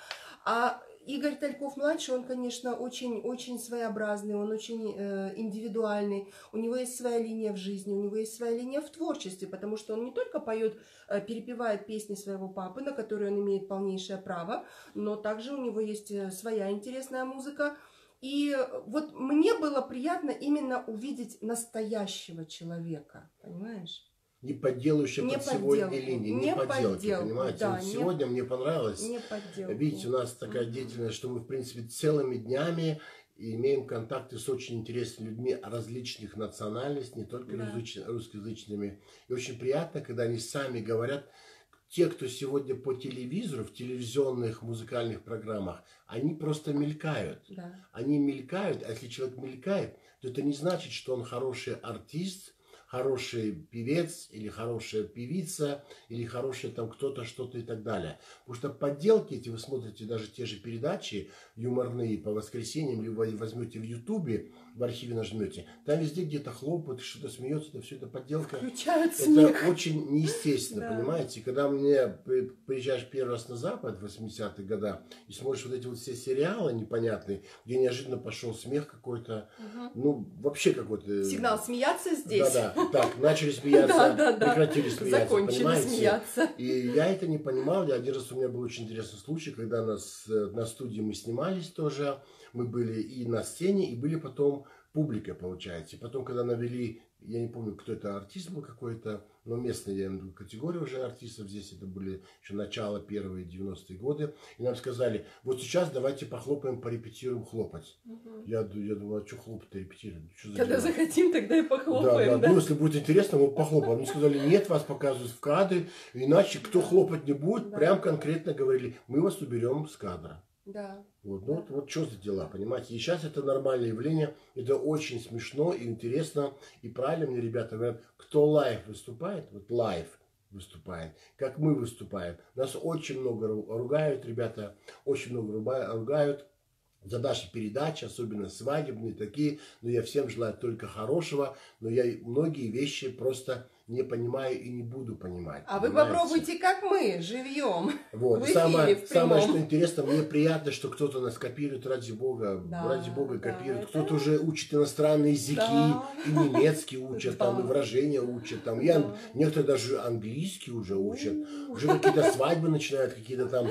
А Игорь Тальков-младший, он, конечно, очень-очень своеобразный, он очень э, индивидуальный. У него есть своя линия в жизни, у него есть своя линия в творчестве, потому что он не только поет, э, перепевает песни своего папы, на которые он имеет полнейшее право, но также у него есть своя интересная музыка. И вот мне было приятно именно увидеть настоящего человека, понимаешь? Не подделывающая не под сегодня линии, не, не подделки, подделку, понимаете? Да, вот не, сегодня мне понравилось, не подделку. Видите, у нас такая деятельность, что мы, в принципе, целыми днями имеем контакты с очень интересными людьми различных национальностей, не только Да. русскоязычными. И очень приятно, когда они сами говорят, те, кто сегодня по телевизору, в телевизионных музыкальных программах, они просто мелькают. Да. Они мелькают, а если человек мелькает, то это не значит, что он хороший артист, хороший певец или хорошая певица, или хороший там кто-то, что-то и так далее. Потому что подделки эти, вы смотрите даже те же передачи юморные по воскресеньям, или вы возьмете в Ютубе, в архиве нажмете, там везде где-то хлопают, что-то смеется, это все это подделка. Включают это смех. очень неестественно, Да. понимаете? Когда мне приезжаешь первый раз на Запад в восьмидесятые годы и смотришь вот эти вот все сериалы непонятные, где неожиданно пошел смех какой-то, угу. ну, вообще какой-то... Сигнал смеяться здесь. Да-да. Так, начали смеяться, прекратили смеяться, закончили понимаете? смеяться. И я это не понимал. Я один раз, у меня был очень интересный случай, когда нас, на студии мы снимались тоже. Мы были и на сцене, и были потом публикой, получается. И потом, когда навели, я не помню, кто это, артист был какой-то, но местная, я имею в виду, категория уже артистов. Здесь это были еще начало первые девяностые годы. И нам сказали, вот сейчас давайте похлопаем, порепетируем хлопать. Угу. Я, я думаю, а что хлопать-то репетируем? Что за Когда дела? захотим, тогда и похлопаем. Да, да, да? ну если будет интересно, мы похлопаем. Они сказали, нет, вас показывают в кадре, иначе кто хлопать не будет, да. прям конкретно говорили, мы вас уберем с кадра. Да. Вот, ну, да. вот, вот что за дела, понимаете? И сейчас это нормальное явление, это очень смешно и интересно. И правильно мне ребята говорят, кто лайв выступает, вот лайв выступает, как мы выступаем. Нас очень много ругают, ребята, очень много ругают за наши передачи, особенно свадебные такие. Но я всем желаю только хорошего, но я многие вещи просто не понимаю и не буду понимать. А понимаете? Вы попробуйте, как мы, живьем. Вот. В эфире, самое, в самое, что интересно, мне приятно, что кто-то нас копирует, ради Бога, да, ради Бога да, копирует. это... Кто-то уже учит иностранные языки, да. и немецкий учат, да. там, и выражения учат. Там, и да. ан... Некоторые даже английский уже учат. Уже какие-то свадьбы начинают, какие-то там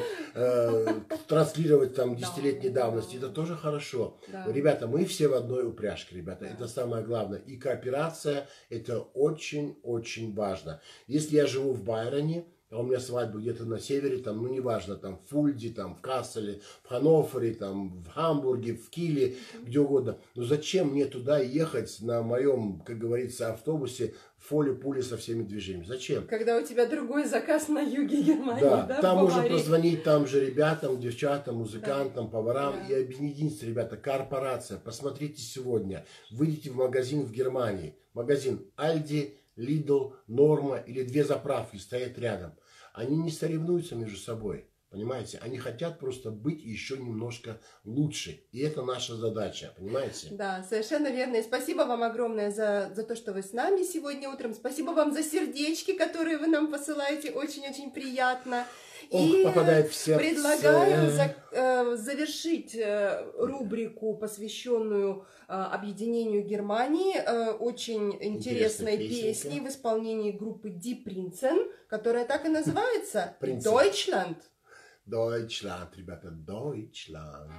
э, транслировать там десятилетней да, давности. да. Это тоже хорошо. Да. Ребята, мы все в одной упряжке, ребята. Да. Это самое главное. И кооперация, это очень-очень важно. Если я живу в Байроне, а у меня свадьба где-то на севере, там, ну, неважно, там, в Фульде, там, в Касселе, в Ханновере, там, в Гамбурге, в Киле, где угодно. Но зачем мне туда ехать на моем, как говорится, автобусе фоли-пули со всеми движениями? Зачем? Когда у тебя другой заказ на юге Германии, Да, да, там можно Баварии. позвонить там же ребятам, девчатам, музыкантам, Да. поварам Да. и объединиться, ребята, корпорация. Посмотрите сегодня, выйдите в магазин в Германии, магазин Aldi, Lidl, Norma или две заправки стоят рядом. Они не соревнуются между собой, понимаете? Они хотят просто быть еще немножко лучше. И это наша задача, понимаете? Да, совершенно верно. И спасибо вам огромное за, за то, что вы с нами сегодня утром. Спасибо вам за сердечки, которые вы нам посылаете. Очень-очень приятно. Ох, и попадает в сердце. предлагаю за, э, завершить э, рубрику, посвященную э, объединению Германии, э, очень интересной Интересная песней песенка. в исполнении группы Die Prinzen, которая так и называется Принцы. Deutschland. Deutschland, ребята, Deutschland.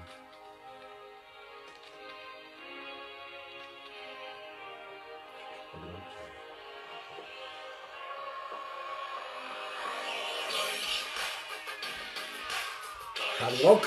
Hard Rock.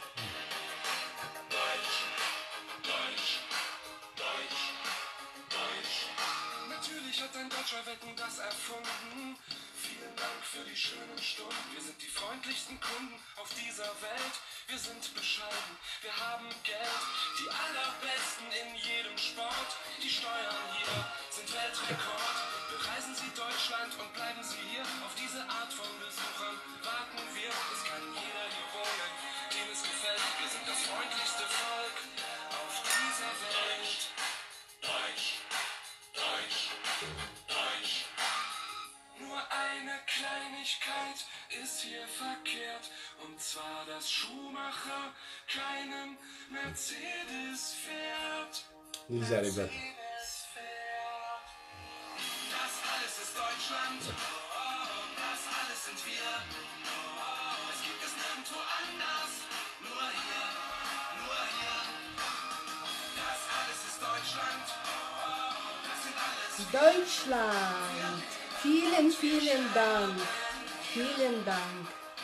Natürlich hat ein Deutscher Wetten das erfunden. Vielen Dank für die schönen Stunden. Wir sind die freundlichsten Kunden auf dieser Welt. Wir sind bescheiden, wir haben Geld. Die allerbesten in jedem Sport. Die Steuern hier sind Weltrekord. Bereisen Sie Deutschland und bleiben Sie hier. Auf diese Art von Besuchern warten wir. Es kann jeder hier wohnen, dem es gefällt. Wir sind das freundlichste Volk auf dieser Welt. Deutsch, Deutsch, Deutsch. Nur eine Kleinigkeit ist hier verkehrt. Und zwar, dass Schumacher keinen Mercedes fährt. Нельзя, ребята. Mercedes fährt. Das alles ist Deutschland. Das alles sind wir. Es gibt es nirgendwo anders. Nur hier, nur hier. Das alles ist Deutschland. Das sind alles Deutschland. Vielen, vielen Dank. Vielen Dank.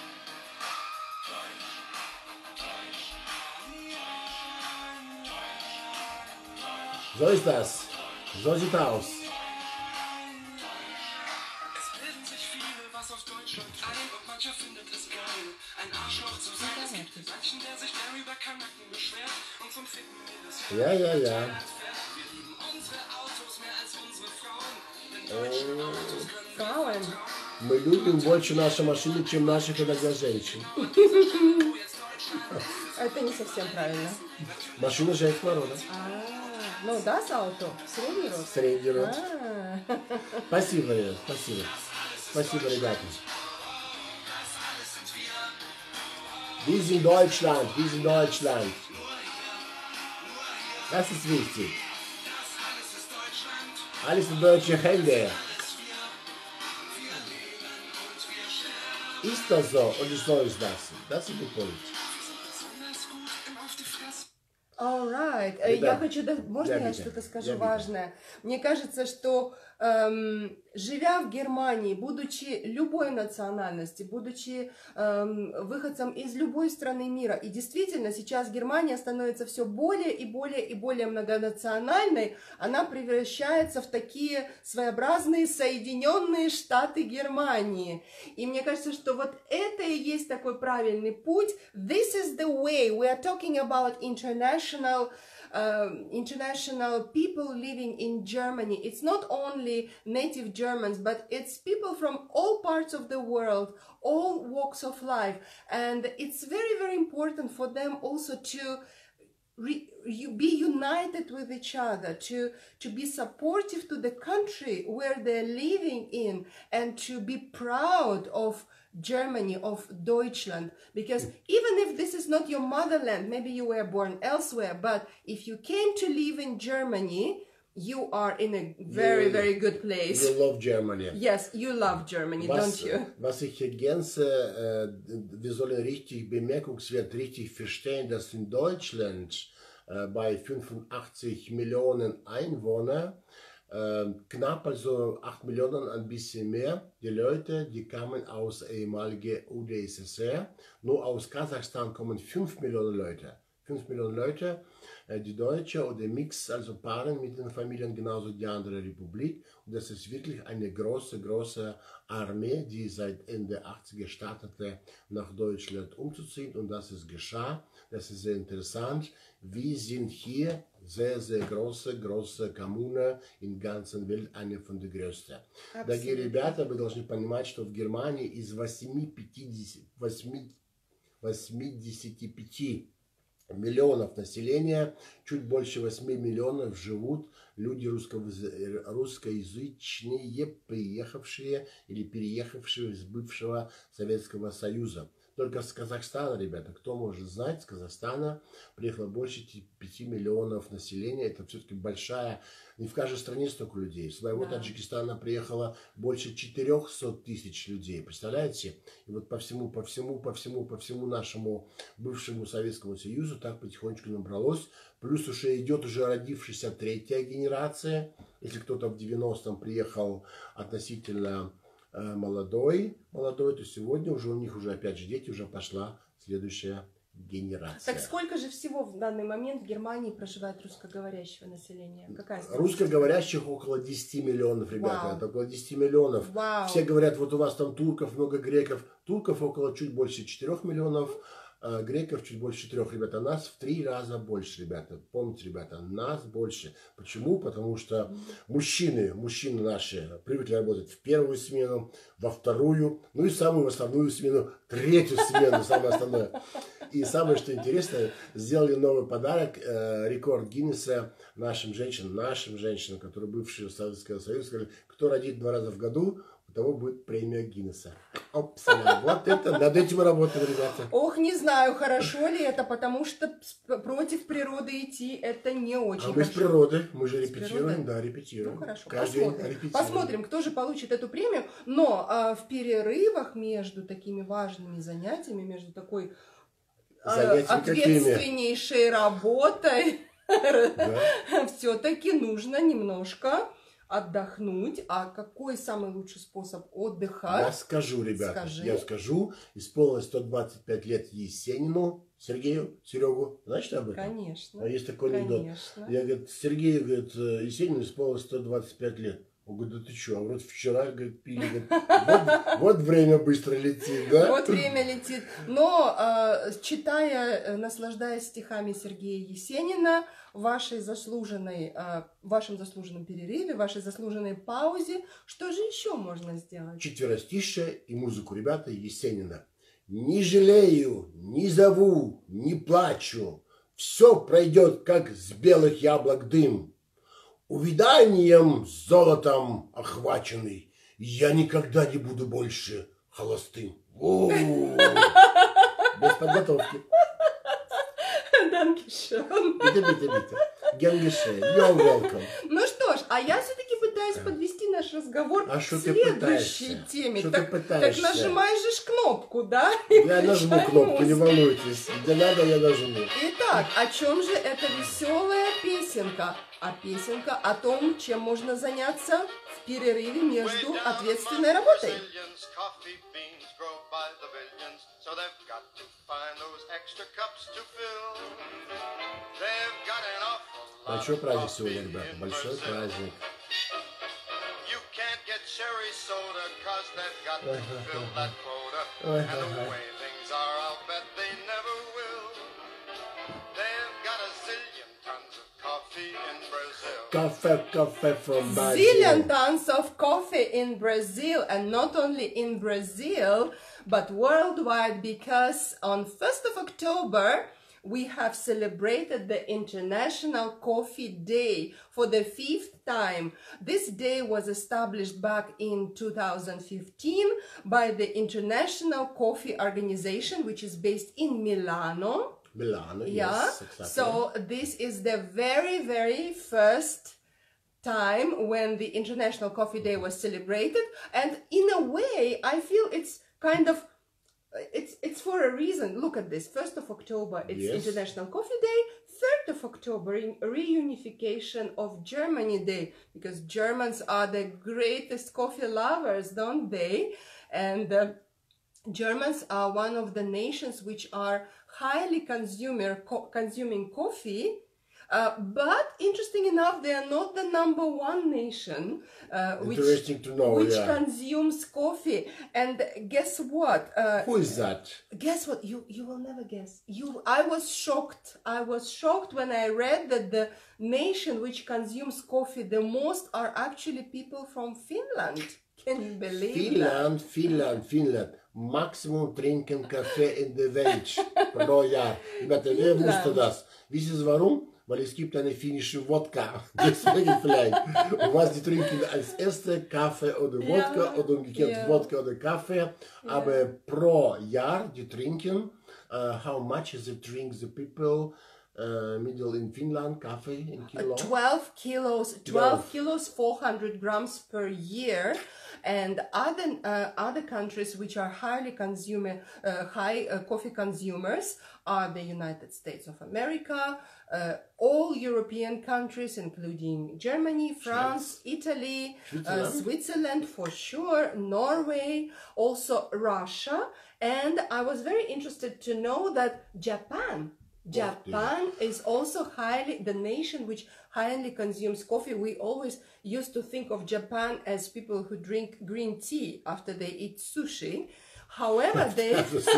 So ist das. So sieht aus. Es bilden sich viele was auf Deutschland ein und mancher findet es geil, ein Arschloch zu sein. Es gibt manchen, der sich gern über Kanaken beschwert und zum Ficken jedes Jahr Ja, ja, ja. fährt. Wir lieben unsere Autos mehr als unsere Frauen, denn deutsche Autos können wir Frauen. Мы любим больше наши машины, чем наших иногда женщин. Это не совсем правильно. Машина женского рода. А, ну das Auto. Средний рост. Средний рост. А, Спасибо, ребят, спасибо. Спасибо, ребята. Wir sind Deutschland, wir sind Deutschland. Das ist wichtig. Alles in deutsche Hände. Ist das so oder so ist das? Das ist der Punkt. besonders gut im Auf die Fresse. Alright. Э, Да. Я хочу, да- можно Я я видел. что-то скажу Я видел. важное? Мне кажется, что эм, живя в Германии, будучи любой национальности, будучи эм, выходцем из любой страны мира, и действительно сейчас Германия становится все более и более и более многонациональной, она превращается в такие своеобразные Соединенные Штаты Германии. И мне кажется, что вот это и есть такой правильный путь. This is the way. We are talking about international um, international people living in Germany. It's not only native Germans, but it's people from all parts of the world, all walks of life. And it's very, very important for them also to re, you be united with each other, to, to be supportive to the country where they're living in, and to be proud of Germany, of Deutschland, because even if this is not your motherland, maybe you were born elsewhere, but if you came to live in Germany, you are in a very, You- very good place. You love Germany. Yes, you love Germany, Was, don't you? was ich ergänze, äh, wir sollen richtig bemerkenswert richtig verstehen, dass in Deutschland äh, bei fünfundachtzig Millionen Einwohnern Ähm, knapp also acht Millionen, ein bisschen mehr. Die Leute, die kamen aus ehemaligen U d S S R. Nur aus Kasachstan kommen fünf Millionen Leute. fünf Millionen Leute, äh, die Deutsche oder Mix, also Paaren mit den Familien, genauso die andere Republik. Und das ist wirklich eine große, große Armee, die seit Ende achtziger startete, nach Deutschland umzuziehen. Und das ist geschah. Das ist sehr interessant. Wir sind hier sehr, sehr große, große Kommune in der ganzen Welt, eine von den größten. Дорогие ребята, вы должны понимать, что в Германии из восьмидесяти пяти миллионов населения, чуть больше восьми миллионов живут люди русскоязычные, приехавшие или переехавшие из бывшего Советского Союза. Только с Казахстана, ребята, кто может знать, с Казахстана приехало больше пяти миллионов населения. Это все-таки большая, не в каждой стране столько людей. С моего да. Таджикистана приехало больше четырехсот тысяч людей. Представляете? И вот по всему, по всему, по всему, по всему нашему бывшему Советскому Союзу так потихонечку набралось. Плюс уже идет уже родившаяся третья генерация. Если кто-то в девяностом приехал относительно молодой, молодой, то сегодня уже у них уже опять же дети, уже пошла следующая генерация. Так сколько же всего в данный момент в Германии проживает русскоговорящего населения? Какая статистика? Русскоговорящих около десяти миллионов, ребята. Вау. Это около десяти миллионов. Вау. Все говорят, вот у вас там турков, много греков. Турков около чуть больше четырёх миллионов. Греков чуть больше трех, ребята. Нас в три раза больше, ребята. Помните, ребята, нас больше. Почему? Потому что мужчины, мужчины наши привыкли работать в первую смену, во вторую, ну и самую основную смену, третью смену, самое основное. И самое, что интересно, сделали новый подарок, э, рекорд Гиннесса нашим женщинам, нашим женщинам, которые бывшие Советского Союза, сказали, кто родит два раза в году, у того будет премия Гиннесса. Опс, вот это, над этим мы работаем, ребята. Ох, не знаю, хорошо ли это, потому что против природы идти это не очень А мы хорошо. с природы, мы же репетируем, да, репетируем. Ну хорошо, Каждый посмотрим. день репетируем. Посмотрим, кто же получит эту премию. Но а, в перерывах между такими важными занятиями, между такой а, ответственнейшей работой, все-таки нужно немножко отдохнуть. А какой самый лучший способ отдыха? Я скажу, ребята, Скажи. я скажу. Исполнилось сто двадцать пять лет Есенину, Сергею, Серегу. Знаешь об этом? Конечно. А есть такой анекдот. Конечно. Я, говорит, Сергею, говорит, Есенину исполнилось сто двадцать пять лет. Он говорит, да ты что, а вот вчера, говорит, пили, говорит, вот, вот время быстро летит, да? Вот время летит. Но, э, читая, наслаждаясь стихами Сергея Есенина, в вашей заслуженной, э, в вашем заслуженном перерыве, в вашей заслуженной паузе, что же еще можно сделать? Четверостишие и музыку, ребята, Есенина. Не жалею, не зову, не плачу, все пройдет, как с белых яблок дым. Увиданием золотом охваченный, я никогда не буду больше холостым. Без подготовки. Данкишон. Биtte, bitte, bitte. Gern geschehen. You're welcome. Ну что ж, а я все-таки пытаюсь подвести наш разговор а к следующей теме. Что так, ты пытаешься? Так нажимай же кнопку, да? Я нажму кнопку, не волнуйтесь. Где надо, я нажму. Итак, о чем же эта веселая песенка? А песенка о том, чем можно заняться в перерыве между ответственной работой. Большой праздник сегодня, ребята. Большой праздник. Ой, ой, ой. Coffee, coffee from Brazil. Zillion tons of coffee in Brazil, and not only in Brazil, but worldwide, because on first of October, we have celebrated the International Coffee Day for the fifth time. This day was established back in two thousand fifteen by the International Coffee Organization, which is based in Milano. Milano, yeah. Yes, exactly. So this is the very, very first time when the International Coffee Day was celebrated. And in a way, I feel it's kind of, it's it's for a reason. Look at this. first of October, it's Yes. International Coffee Day. third of October, in reunification of Germany Day, because Germans are the greatest coffee lovers, don't they? And uh, Germans are one of the nations which are highly consumer co consuming coffee. Uh, but interesting enough, they are not the number one nation uh, which, Interesting to know, which yeah. consumes coffee. And guess what? Uh, Who is that? Guess what? You you will never guess. You, I was shocked. I was shocked when I read that the nation which consumes coffee the most are actually people from Finland. Can you believe Finland, that? Finland, Finland. Maximum trinken Kaffee in der Welt pro Jahr. Rебята, wer wusste das? Wisst ihr warum? Weil es gibt eine finnische Wodka. Deswegen vielleicht. Und was die trinken als erste Kaffee oder Wodka Ja, oder umgekehrt ja. Wodka oder Kaffee. Aber pro Jahr die trinken. Uh, how much is it drink the people? Uh, middle in Finland, Kaffee in kilo? twelve kilos, twelve kilos, four hundred grams per year. And other uh, other countries which are highly consumer, uh, high uh, coffee consumers are the United States of America, uh, all European countries, including Germany, France, Italy, Switzerland. Uh, Switzerland for sure, Norway, also Russia. And I was very interested to know that Japan. Japan is also highly, the nation which highly consumes coffee. We always used to think of Japan as people who drink green tea after they eat sushi. However, they,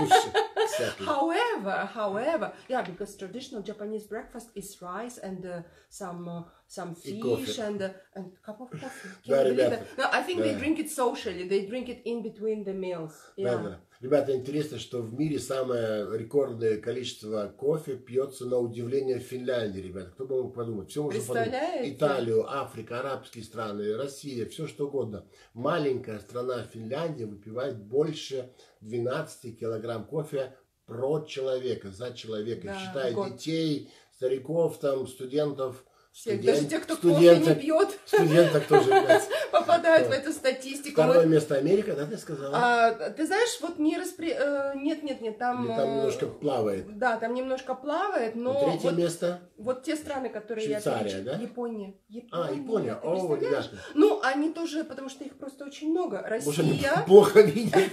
Exactly. however, however, yeah, because traditional Japanese breakfast is rice and uh, some uh, some fish and uh, and cup of coffee. Can Да, you believe ребята, that? No, I think they да. drink it socially. They drink it in between the meals. Yeah. Да, да. Ребята, интересно, что в мире самое рекордное количество кофе пьется на удивление в Финляндии, ребята. Кто бы мог подумать? Все можно подумать. Представляете? Италию, Африка, арабские страны, Россия, все что угодно. Маленькая страна Финляндия выпивает больше двенадцати килограмм кофе про человека, за человека. Да, Считая год. детей, стариков, там, студентов. Всех, студент- даже те, кто студенток- кофе не пьет, Студенток тоже, ребят. попадают в эту статистику. Второе Вот, место Америка, да, ты сказала? а, ты знаешь, вот не распри... э, Нет, нет, нет, там... Или там э, немножко плавает? Да, там немножко плавает, но Третье вот, место? вот те страны, которые Швейцария, я перечислила... да? Япония. А, Япония. ты О, представляешь? ребята. Ну, они тоже, потому что их просто очень много. Может, они Россия... плохо видят?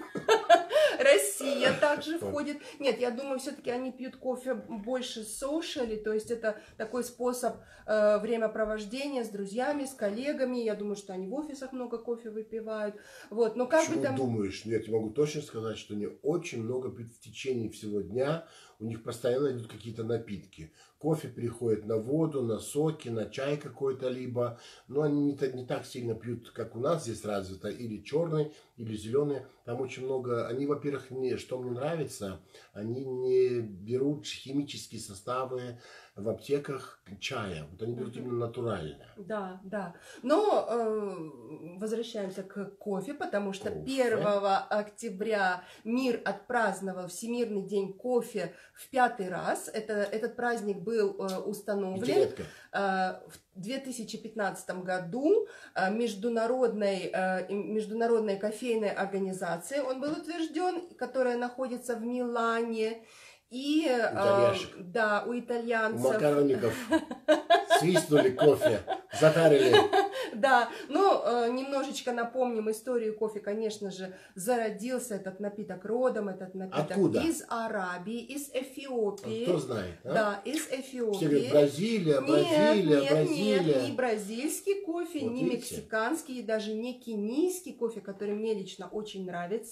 Россия также входит. Нет, я думаю, все-таки они пьют кофе больше socially, то есть это такой способ э, времяпровождения с друзьями, с коллегами. Я думаю, что они в офисах много кофе выпивают. Вот, но как бы Почему там... думаешь? Нет, я могу точно сказать, что они очень много пьют в течение всего дня. У них постоянно идут какие-то напитки. Кофе переходит на воду, на соки, на чай какой-то либо. Но они не, та- не так сильно пьют, как у нас здесь развито. Или черный, или зеленый. Там очень много... Они, во-первых, не, что мне нравится, они не берут химические составы в аптеках чая. Вот они берут именно натурально. Да, да. Но э, возвращаемся к кофе, потому что Кофе. первого октября мир отпраздновал Всемирный день кофе в пятый раз. Это, этот праздник был э, установлен Пятилетка. э, в две тысячи пятнадцатом году э, международной, э, им- международной кофейной организацией. Он был утвержден, которая находится в Милане. И э, Итальяшек. да, у У итальянцев. макароников свистнули кофе, затарили. Да, ну, э, немножечко напомним историю кофе. Конечно же, зародился этот напиток родом, этот напиток Откуда? из Аравии, из Эфиопии. Кто знает, а? Да, из Все Эфиопии. говорят, Бразилия, Бразилия, нет, нет, Бразилия. нет, не бразильский кофе, Вот не видите? мексиканский, и даже не кенийский кофе, который мне лично очень нравится.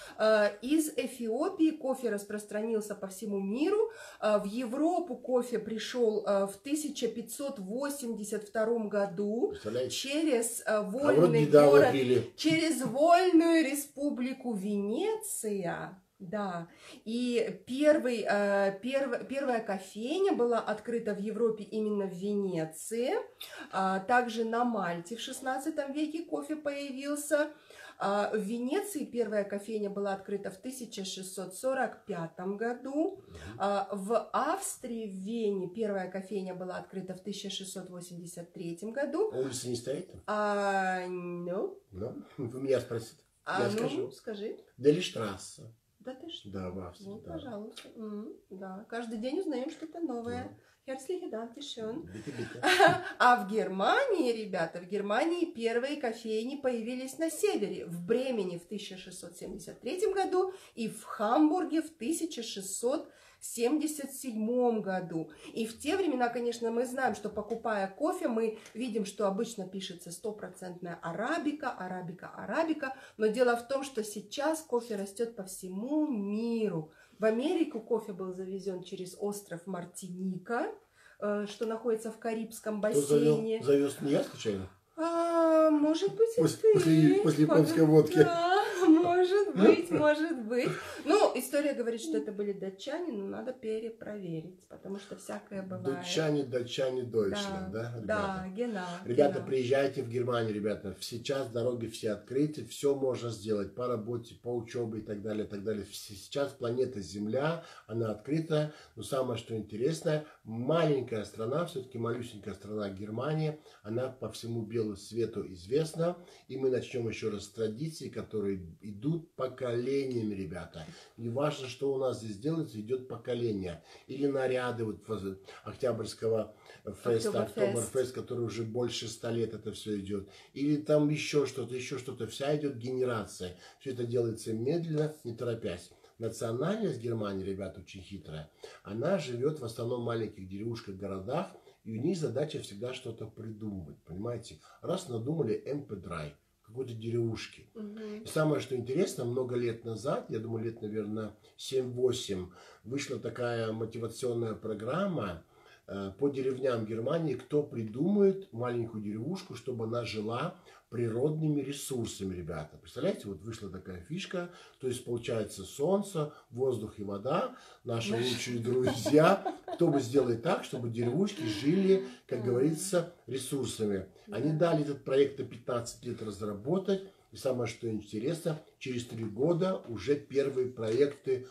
Э, Из Эфиопии кофе распространился по всему миру. Э, В Европу кофе пришел э, в тысяча пятьсот восемьдесят втором году Представляете? через э, А вот вольный недавно город, пили. через вольную республику Венеция. Да, и первый, э, перв- первая кофейня была открыта в Европе именно в Венеции. А, также на Мальте в шестнадцатом веке кофе появился. А, в Венеции первая кофейня была открыта в тысяча шестьсот сорок пятом году. А, в Австрии, в Вене, первая кофейня была открыта в тысяча шестьсот восемьдесят третьем году. Улица не стоит? А, ну, Ну, вы меня спросите. а Я ну, скажу. скажи. Делиштрасса. Да ты что? Да, в Австрии, Вот, да. пожалуйста. М, да, каждый день узнаем что-то новое. Herzlichen Dank, schön. Bitte, bitte. А в Германии, ребята, в Германии первые кофейни появились на севере, в Бремене в тысяча шестьсот семьдесят третьем году и в Хамбурге в тысяча шестьсот семьдесят седьмом году. И в те времена, конечно, мы знаем, что покупая кофе, мы видим, что обычно пишется стопроцентная арабика, арабика, арабика. Но дело в том, что сейчас кофе растет по всему миру. В Америку кофе был завезен через остров Мартиника, э, что находится в Карибском Кто бассейне. завез, завез не я случайно? А, может быть, и После, ты. после, после японской водки. Да, может быть, может быть. Ну, история говорит, что это были датчане, но надо перепроверить, потому что всякое бывает. Датчане, датчане, Deutschland, да, ребята? Да, genau. Ребята, genau. приезжайте в Германию, ребята. Сейчас дороги все открыты, все можно сделать по работе, по учебе и так далее, и так далее. Сейчас планета Земля, она открыта. Но самое, что интересное, маленькая страна, все-таки малюсенькая страна Германия, она по всему белу свету известна. И мы начнем еще раз с традиций, которые идут поколениями, ребята. Не важно, что у нас здесь делается, идет поколение. Или наряды вот Октябрьского феста, Октоберфест, который уже больше ста лет это все идет. Или там еще что-то, еще что-то. Вся идет генерация. Все это делается медленно, не торопясь. Национальность Германии, ребята, очень хитрая. Она живет в основном в маленьких деревушках, городах. И у них задача всегда что-то придумывать, понимаете? Раз надумали эм пэ три, какой-то деревушки. Угу. И самое, что интересно, много лет назад, я думаю, лет, наверное, семь-восемь, вышла такая мотивационная программа э, по деревням Германии, кто придумает маленькую деревушку, чтобы она жила природными ресурсами, ребята. Представляете, вот вышла такая фишка, то есть получается солнце, воздух и вода, наши лучшие друзья, кто бы сделать так, чтобы деревушки жили, как говорится, ресурсами. Они дали этот проект на пятнадцать лет разработать, и самое, что интересно, через три года уже первые проекты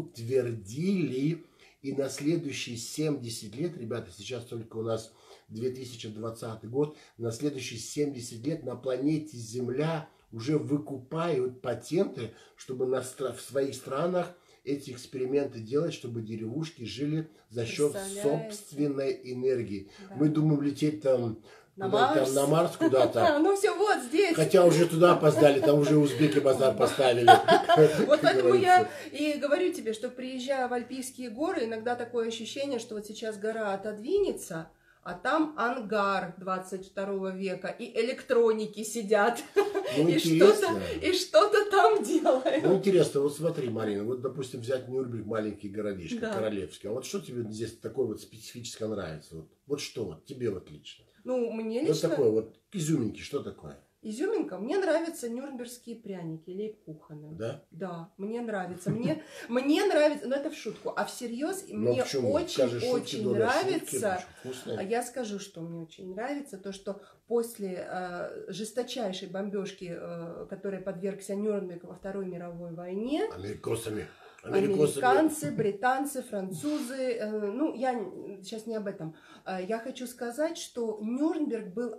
утвердили, и на следующие семьдесят лет, ребята, сейчас только у нас две тысячи двадцатый год, на следующие семьдесят лет на планете Земля уже выкупают патенты, чтобы на, в своих странах эти эксперименты делать, чтобы деревушки жили за счет собственной энергии. Да. Мы думаем лететь там на Марс, там, на Марс куда-то. Ну все, вот здесь. Хотя уже туда опоздали, там уже узбеки базар поставили. Вот поэтому я и говорю тебе, что приезжая в Альпийские горы, иногда такое ощущение, что вот сейчас гора отодвинется, а там ангар двадцать второго века, и электроники сидят, ну, и что-то и что-то там делают. Ну, интересно, вот смотри, Марина, вот, допустим, взять Нюрнберг, маленький городишко, да. Королевский. А вот что тебе здесь такое вот специфическое нравится? Вот, вот что вот, тебе вот лично? Ну, мне вот лично... Вот такое вот, изюминки, что такое? Изюминка? Мне нравятся нюрнбергские пряники, лейбкухены. Да? Да, мне нравится. Мне, мне нравится, но это в шутку. А всерьез мне очень-очень нравится. А я скажу, что мне очень нравится, то, что после э, жесточайшей бомбежки, э, которой подвергся Нюрнберг во Второй мировой войне, американцами. Американцы, британцы, французы, э, ну, я сейчас не об этом. Я хочу сказать, что Нюрнберг был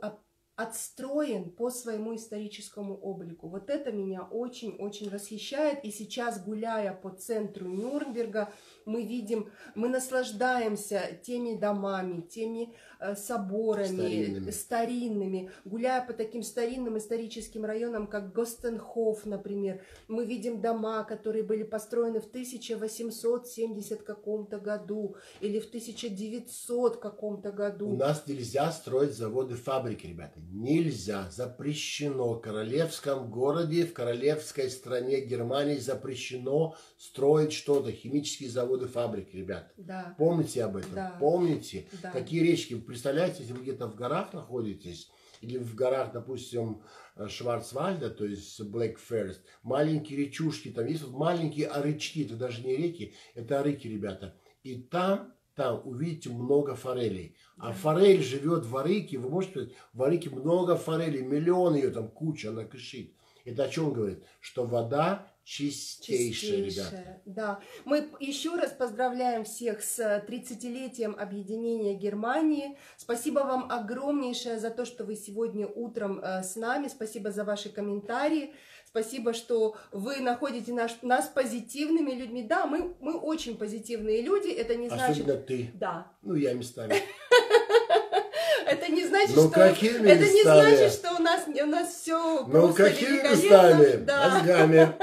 отстроен по своему историческому облику. Вот это меня очень-очень восхищает. И сейчас, гуляя по центру Нюрнберга, мы видим, мы наслаждаемся теми домами, теми э, соборами старинными. старинными. Гуляя по таким старинным историческим районам, как Гостенхоф, например, мы видим дома, которые были построены в тысяча восемьсот семьдесят каком-то году или в тысяча девятьсот каком-то году. У нас нельзя строить заводы, фабрики, ребята. Нельзя, запрещено. В королевском городе, в королевской стране Германии запрещено строить что-то, химические заводы, фабрики, ребята. Да. Помните об этом? Да. Помните? Да. Какие речки? Вы представляете, если вы где-то в горах находитесь, или в горах, допустим, Шварцвальда, то есть Black Forest, маленькие речушки, там есть вот маленькие арычки, это даже не реки, это арыки, ребята. И там Там увидите много форелей. А форель живет в арыке, вы можете сказать, в арыке много форелей, миллион ее там, куча, она кишит. Это о чем говорит? Что вода чистейшая, ребята. Чистейшая, да. Мы еще раз поздравляем всех с тридцатилетием объединения Германии. Спасибо вам огромнейшее за то, что вы сегодня утром э, с нами. Спасибо за ваши комментарии. Спасибо, что вы находите наш, нас позитивными людьми. Да, мы, мы очень позитивные люди. Это не значит... Особенно ты. Да. Ну, я местами. Это не значит, ну, что какими это не местами? значит, что у нас у нас все ну, просто какими великолепно. местами? Да. Мозгами.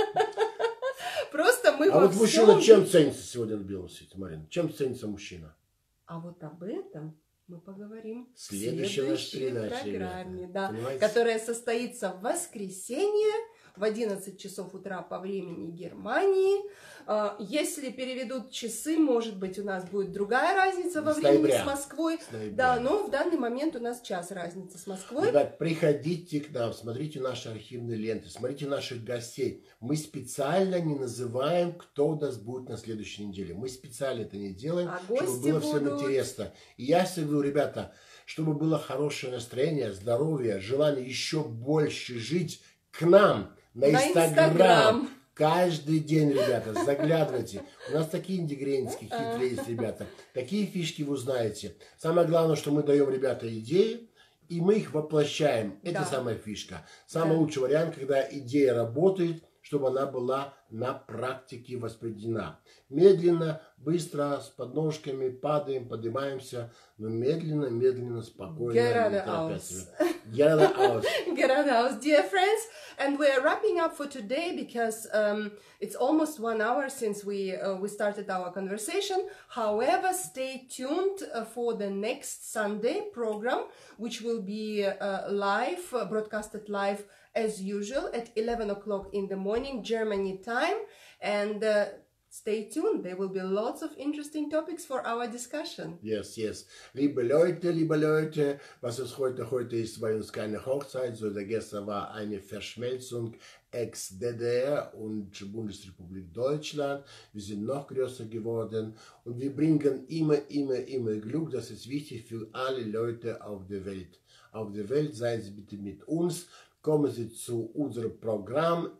Просто мы А во вот мужчина всем... чем ценится сегодня в белом свете, Марина? Чем ценится мужчина? А вот об этом мы поговорим в Следующая наша следующей передача, программе, ребята. да, Понимаете? которая состоится в воскресенье в одиннадцать часов утра по времени Германии. Если переведут часы, может быть, у нас будет другая разница во С времени ноября. с Москвой. С ноября. Да, но в данный момент у нас час разницы с Москвой. Ребят, приходите к нам, смотрите наши архивные ленты, смотрите наших гостей. Мы специально не называем, кто у нас будет на следующей неделе. Мы специально это не делаем, А чтобы гости было всем будут. интересно. И я всегда говорю, ребята, чтобы было хорошее настроение, здоровье, желание еще больше жить, к нам на, На Инстаграм. Инстаграм. Каждый день, ребята, заглядывайте. У нас такие ингредиенты хитрые есть, ребята. Такие фишки вы узнаете. Самое главное, что мы даем, ребята, идеи, и мы их воплощаем. Это Да. самая фишка. Самый Да. лучший вариант, когда идея работает, чтобы она была на практике воспринимена. Медленно, быстро, с подножками, падаем, поднимаемся, но медленно, медленно, спокойно. не торопясь. Geradeaus. Geradeaus, dear friends, and we're wrapping up for today because um, it's almost one hour since we uh, we started our conversation. However, stay tuned uh, for the next Sunday program, which will be uh, live, uh, broadcasted live as usual at eleven o'clock in the morning, Germany time, and uh, stay tuned. There will be lots of interesting topics for our discussion. Yes, yes. Liebe Leute, liebe Leute, was ist heute? Heute ist bei uns keine Hochzeit, sondern gestern war eine Verschmelzung Ex-D D R und Bundesrepublik Deutschland. Wir sind noch größer geworden und wir bringen immer, immer, immer Glück. Das ist wichtig für alle Leute auf der Welt. Auf der Welt, seien Sie bitte mit uns. Kommen Sie zu unserem Programm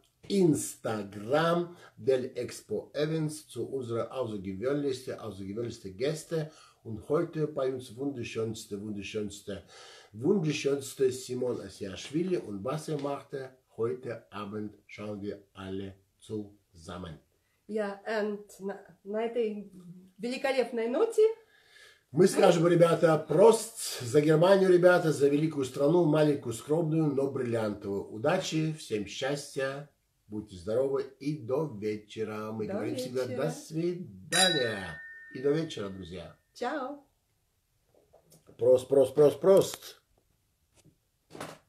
Instagram del Expo Events, zu unserer außergewöhnlichsten, außergewöhnlichsten Gäste. Und heute bei uns wunderschönste, wunderschönste, wunderschönste Simon Asiashvili. Und was er machte, heute Abend schauen wir alle zusammen. Yeah, and на, на этой великолепной ноте Мы скажем, ребята, прост за Германию, ребята, за великую страну, маленькую, скромную, но бриллиантовую. Удачи, всем счастья, будьте здоровы и до вечера. Мы До говорим всегда вечера. до свидания. И до вечера, друзья. Ciao. Прост, прост, прост, прост.